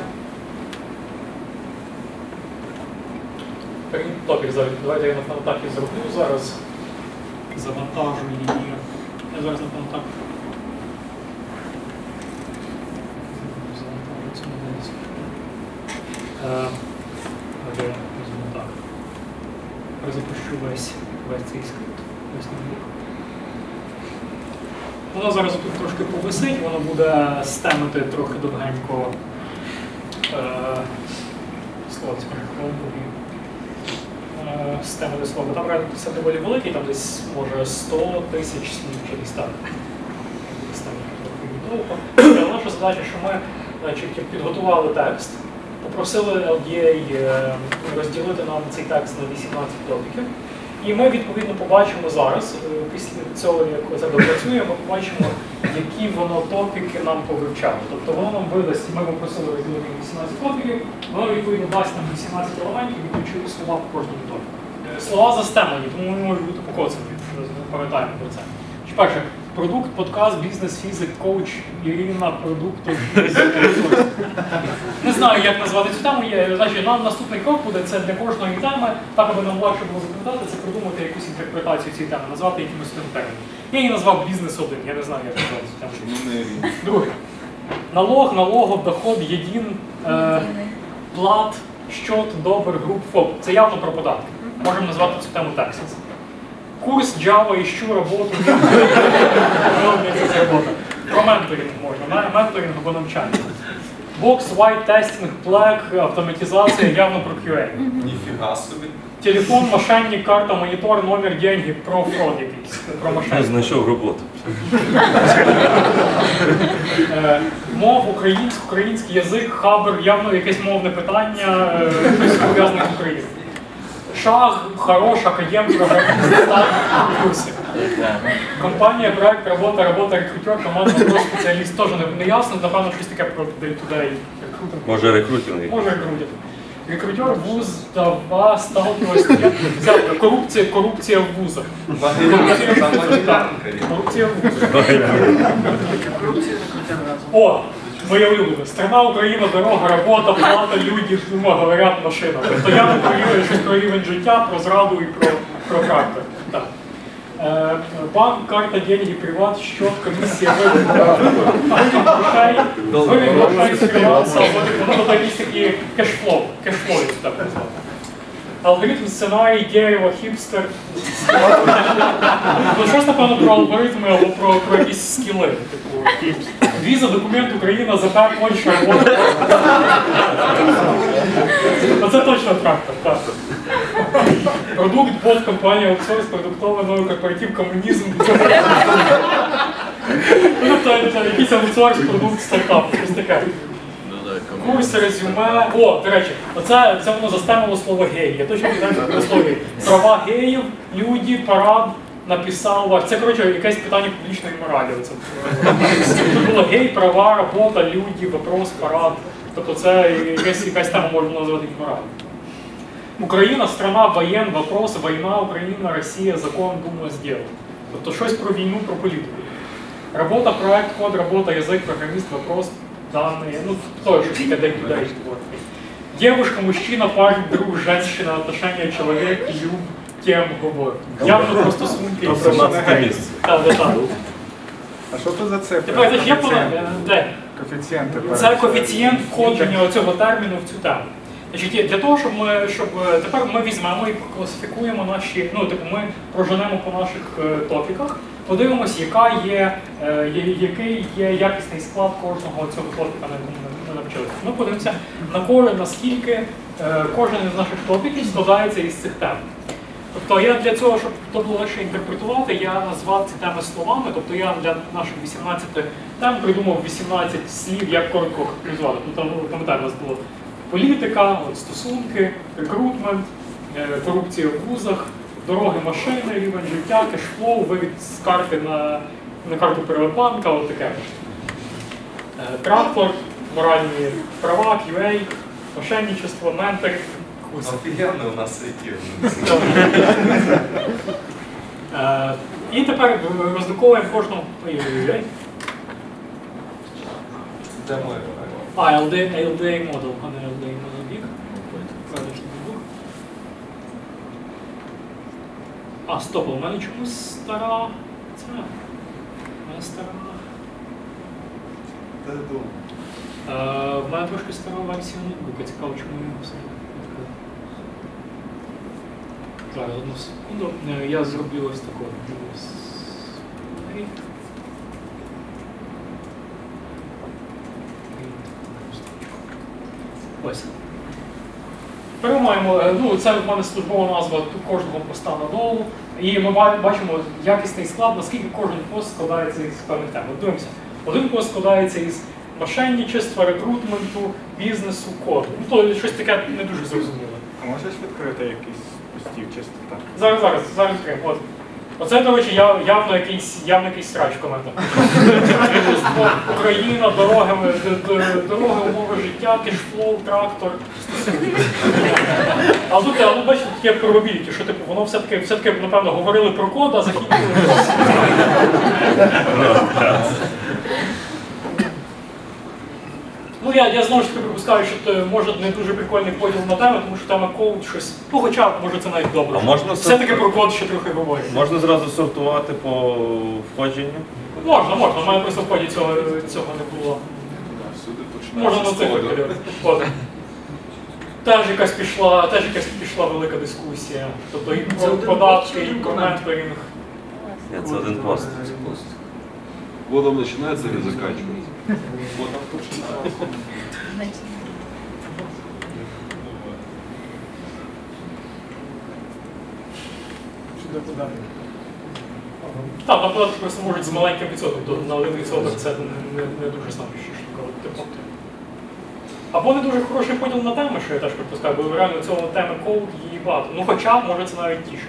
топік. Давайте я на так і зроблю зараз. Завантажу її. Я зараз на так. Отже, візьмемо так. Перезапущу весь, весь цей скрипт, весь ноутбук. Воно зараз тут трошки повисить, воно буде стемити трохи довгенько е, слово, скажімо, е, стемити слово. Там реально це доволі великий, там десь може сто тисяч слів чи десь так. Але наша задача, що ми, значить, підготували текст, попросили ел ді ей розділити нам цей текст на вісімнадцять топіків. І ми, відповідно, побачимо зараз, після цього, як це допрацює, ми побачимо, які воно топіки нам повивчало. Тобто воно нам видасть, ми попросили розділити вісімнадцять топіків, воно, відповідно, дасть нам вісімнадцять елементів і включити слова по кожному топіку. Слова застемлені, тому вони можуть бути покоцані, пам'ятаємо про це. Перше, продукт, подкаст, бізнес, фізик, коуч, Ірина, продукт. Не знаю, як назвати цю тему. Значить, нам наступний крок буде, це для кожної теми, так аби нам легше було запам'ятати, це придумати якусь інтерпретацію цієї теми, назвати якимось тим терміном. Я її назвав бізнес один, я не знаю, як назвати цю тему. Друге. Налог, налогов, доход, єдин, е, плат, щот, добр, груп, фоп. Це явно про податки. Можемо назвати цю тему Texas. Курс Java, іщу роботу, про менторинг можна, менторинг або навчання. Бокс, white, тестинг, плек, автоматизація, явно про кью ей. Ніфіга собі. Телефон, мошенник, карта, монітор, номер, деньги, про фрод якийсь, про Я мошенник. знайшов роботу. Мов, український, український язик, хабр, явно якесь мовне питання, хтось пов'язаний з Україною. Шаг, хорош, академ, програміст, курси. Компанія, проект, робота, робота, рекрутер, команда, про спеціаліст. Теж не, не ясно, напевно, щось таке про day-to-day. Може рекрутинг? Може рекрутинг. Рекрутер, вуз, дава, сталкивалась, корупція, корупція в вузах. Корупція в вузах. О, моє улюблене. Страна, Україна, дорога, робота, плата, люди, дума, говорять, машина. Тобто я не порівнюю щось про рівень життя, про зраду і про, про характер. Так. Е, банк, карта, деньги, приват, счет, комісія, вибір, вибір грошей, вибір грошей з фріланса, воно буде якісь такі кешфлоу, кешфлоу, якщо так назвати. Алгоритм, сценарій, дерево, хіпстер. Ну, щось, напевно, про алгоритми або про, про якісь скіли. Типу, віза, документ, Україна, ЗП, Польща, робота. Оце точно трактор, так. Продукт, бот, компанія, аутсорс, продуктова, новий корпоратив, комунізм. Ну, тобто, якийсь аутсорс, продукт, стартап, щось таке. курс, резюме. О, до речі, оце це воно застемило слово гей. Я точно не знаю, слово гей. Права геїв, люди, парад, написав ваш. Це, коротше, якесь питання публічної моралі. Оце. Тут було гей, права, робота, люди, вопрос, парад. Тобто це якась, якась тема можна назвати мораль. Україна, страна, воєн, вопрос, війна, Україна, Росія, закон, дума, зділ. Тобто щось про війну, про політику. Робота, проект, код, робота, язик, програміст, вопрос, дані, ну, то, що таке day-to-day. Девушка, мужчина, парень, друг, женщина, отношения, человек, люб, тем, говор. Явно просто сумки. семнадцяте місце. Так, так, так. А що це за цифри? Тепер, це ж є понад, де? Коефіцієнти. Це коефіцієнт входження цього терміну в цю тему. Значить, для того, щоб ми, щоб тепер ми візьмемо і класифікуємо наші, ну, типу, ми проженемо по наших е, топіках, подивимось, яка є, е, який є якісний склад кожного цього топіка, на якому ми навчилися. Ми подивимося на кожен, наскільки е, кожен із наших топіків складається із цих тем. Тобто я для цього, щоб то було легше інтерпретувати, я назвав ці теми словами, тобто я для наших вісімнадцяти тем придумав вісімнадцять слів, як коротко характеризувати. Тут, ну, пам'ятаю, у нас було політика, от, стосунки, рекрутмент, е, корупція в вузах, дороги, машини, рівень життя, кешфлоу, вивід з карти на, на карту Приватбанка, от таке. Е, транспорт, моральні права, кью ей, мошенничество, менторинг, курси. Офігенно у нас світі. Е, І тепер роздруковуємо кожну. Ой-ой-ой. Де ми? А, ел ді ей модел, а не ел ді ей модел бік. А, стоп, у мене чомусь стара. Це. У мене стара. Е, В мене трошки стара версія ноутбука. Цікаво, чому я все відкрив. Зараз, одну секунду. Е, Я зроблю ось таку. Ось. Тепер маємо, ну, це в мене службова назва тут кожного поста надолу. І ми бачимо якісний склад, наскільки кожен пост складається із певних тем. От дивимося, один пост складається із мошенничества, рекрутменту, бізнесу, коду. Ну, то щось таке не дуже зрозуміло. А можеш відкрити якийсь постів чисто так? Зараз, зараз, зараз відкриємо. От. Оце, до речі, яв- явно якийсь, явно якийсь срач в коментах. Україна, дороги, д- д- дороги, умови життя, кешфлоу, трактор. А тут, а тут бачите, таке пробійки, що типу, воно все-таки, все-таки, напевно, говорили про код, а закінчили. Ну, я, я знову ж таки припускаю, що це може не дуже прикольний поділ на теми, тому що тема код щось. Ну, хоча, може, це навіть добре. А можна Все-таки сор- про код ще трохи говорить. Можна зразу сортувати по входженню? Можна, можна, у мене просто в ході цього, цього не було. Можна на цифри подивитися. Теж якась пішла, теж якась пішла велика дискусія. Тобто і про податки, і про менторинг. Ні, це один пост. Водом починається или заканчивается? Водом починається. Так, на податки просто можуть з маленьким відсотком, тобто на один відсоток це не, не дуже значуща штука. Типу. Або не дуже хороший поділ на теми, що я теж припускаю, бо реально цього теми код її багато. Ну хоча, може це навіть тіше.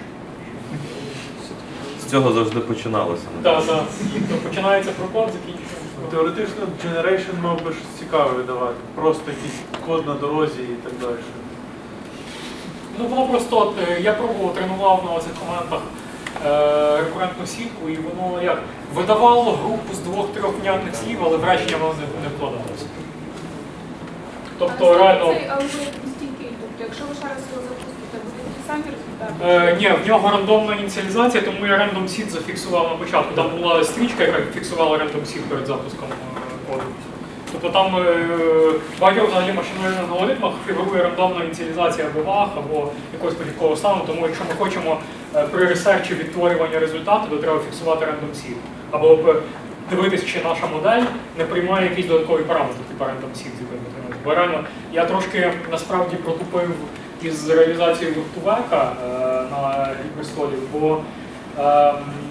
З цього завжди починалося. Так, так. Тобто починається про код, закінчується. Теоретично Generation мав би щось цікаве видавати. Просто якийсь код на дорозі і так далі. Ну воно просто, от, е, я пробував, тренував на цих коментах е, рекурентну сітку, і воно як видавало групу з двох-трьох внятних слів, але в речення воно не, не вкладалося. Тобто реально. Цей алгоритм стійкий, тобто якщо ви ще раз його запустите, будуть ті самі результати? Е, ні, в нього рандомна ініціалізація, тому я random seed зафіксував на початку. Там була стрічка, яка фіксувала random seed перед запуском е, коду. Тобто там е, в багатьох взагалі машинних алгоритмах фігурує рандомна ініціалізація або ваг, або якогось початкового стану, тому якщо ми хочемо е, при ресерчі відтворювання результату, то треба фіксувати random seed. Або б дивитись, чи наша модель не приймає якісь додаткові параметри, типу random seed, з якими ми тренуємо. Бо реально, я трошки насправді протупив із реалізацією виртувека е, на Ліберстолі, бо е,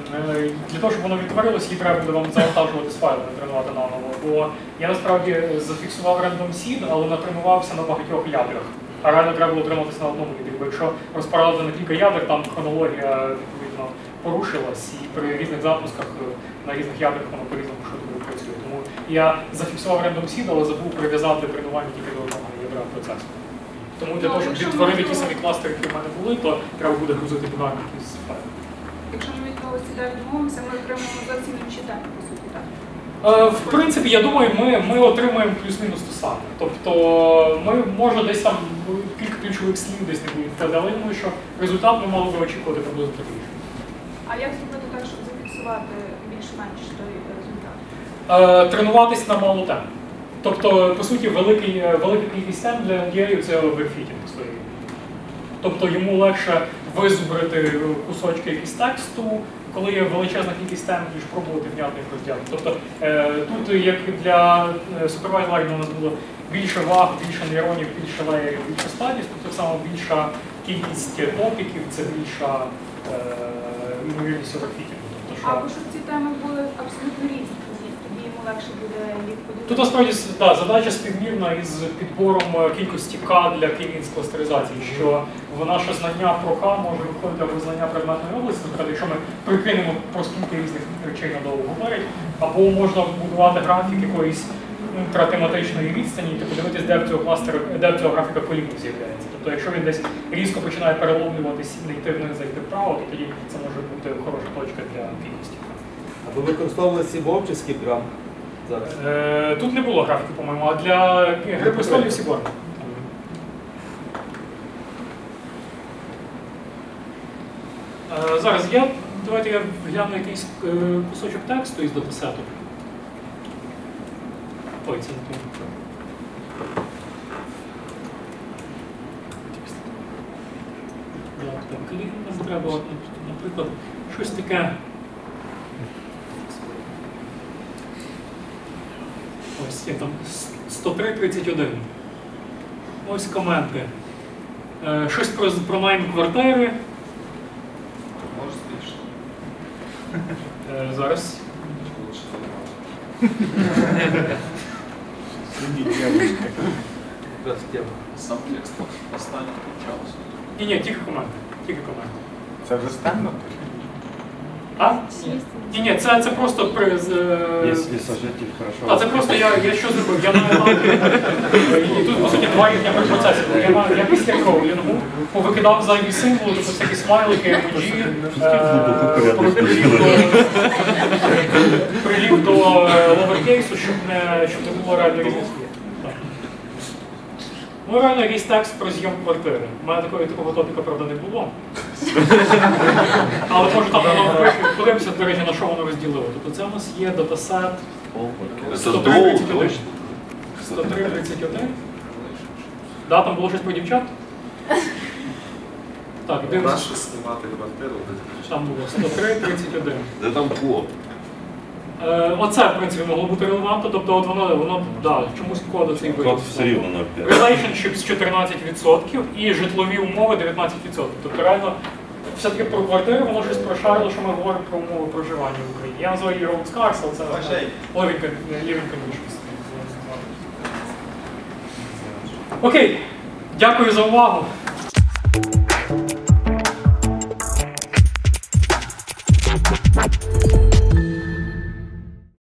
е, для того, щоб воно відтворилось, її треба буде вам завантажувати з файлами, тренувати наново. Бо я насправді зафіксував random seed, але натренувався на багатьох ядрах. А реально треба було триматися на одному ядрі. Бо якщо розпаралити на кілька ядер, там хронологія відповідно порушилась, і при різних запусках на різних ядрах воно по-різному швидко працює. Тому я зафіксував random seed, але забув прив'язати тренування тільки до одного ядра процесу. Тому для того, щоб відтворити ті самі кластери, які в мене були, то треба буде грузити бінарник із файлів. Якщо ми від когось сюди відмовимося, ми отримаємо зовсім інші дані, по суті, так? Е, В принципі, я думаю, ми, ми отримаємо плюс-мінус те саме. Тобто, ми, може, десь там кілька ключових слів десь не будуть вказати, але я думаю, що результат ми мали би очікувати приблизно такий. А як зробити так, щоб зафіксувати більш-менш той результат? Е, Тренуватись на мало тем. Тобто, по суті, великий, велика кількість тем для ен ді ей – це оверфітінг своєї. Тобто йому легше визубрити кусочки якісь тексту, коли є величезна кількість тем, ніж пробувати внятно їх розділити. Тобто е, тут, як для супервайзерів, у нас було більше ваг, більше нейронів, більше леєрів, більше стадій, тобто так само більша кількість топіків, це більша е, ймовірність оверфітінгу. Тобто, Або щоб ці теми були абсолютно різні, тоді йому легше буде їх поділити. Тут насправді да, задача співмірна із підбором кількості К для клінінг кластеризації, що в наше знання про К може виходити або знання предметної області, наприклад, якщо ми прикинемо про скільки різних речей надовго говорить, або можна будувати графік якоїсь інтратематичної відстані і подивитись, де в цього кластера, де в цього графіка колібрів з'являється. Тобто, якщо він десь різко починає переломлюватись і не йти вниз, а йти вправо, то тоді це може бути хороша точка для кількості. А ви використовували Сібор чи Скіпграм зараз? Е, Тут не було графіки, по-моєму, а для Гри престолів Сібор. Е, Зараз я, давайте я гляну якийсь е, кусочок тексту із датасету. Ой, це не то. Так, так, клік нам треба, от, наприклад, щось таке. Ось є там сто три тридцять один. Ось коменти. Е, щось про, про найм квартири. Можеш збільшити? Е, зараз. Сам текст останній почався. Ні, ні, тільки коменти. Тільки коменти. Це вже стендап? А? Ні, ні, це, це просто при... з, е, Якщо сожитель хорошо. А, це просто я, я що зробив? Я на етапі, і тут, по суті, два рівня при процесі. Я, на- я після кроулінгу повикидав зайві символи, тобто всякі смайлики, емоджі, е, прилів до, прилів до ловеркейсу, щоб не, щоб не було реально різних слів. Так. Ну, реально якийсь текст про зйом квартири. У мене такого, такого топіка, правда, не було. Але може там воно впише. Подивимося, до речі, на що воно розділило. Тобто це у нас є датасет Це довго. сто три тридцять один. Да, там було щось про дівчат? Так, дивимося. Нащо знімати квартиру? Там було сто три тридцять один. Де там код? Е, Оце, в принципі, могло бути релевантно, тобто от воно, воно да, чомусь код цей Код виріс. все рівно нуль цілих п'ять. Relationships чотирнадцять відсотків і житлові умови дев'ятнадцять відсотків. Тобто реально, все-таки про квартири воно щось прошарило, що ми говоримо про умови проживання в Україні. Я називаю її Road Scars, але це living conditions. Окей, дякую за увагу.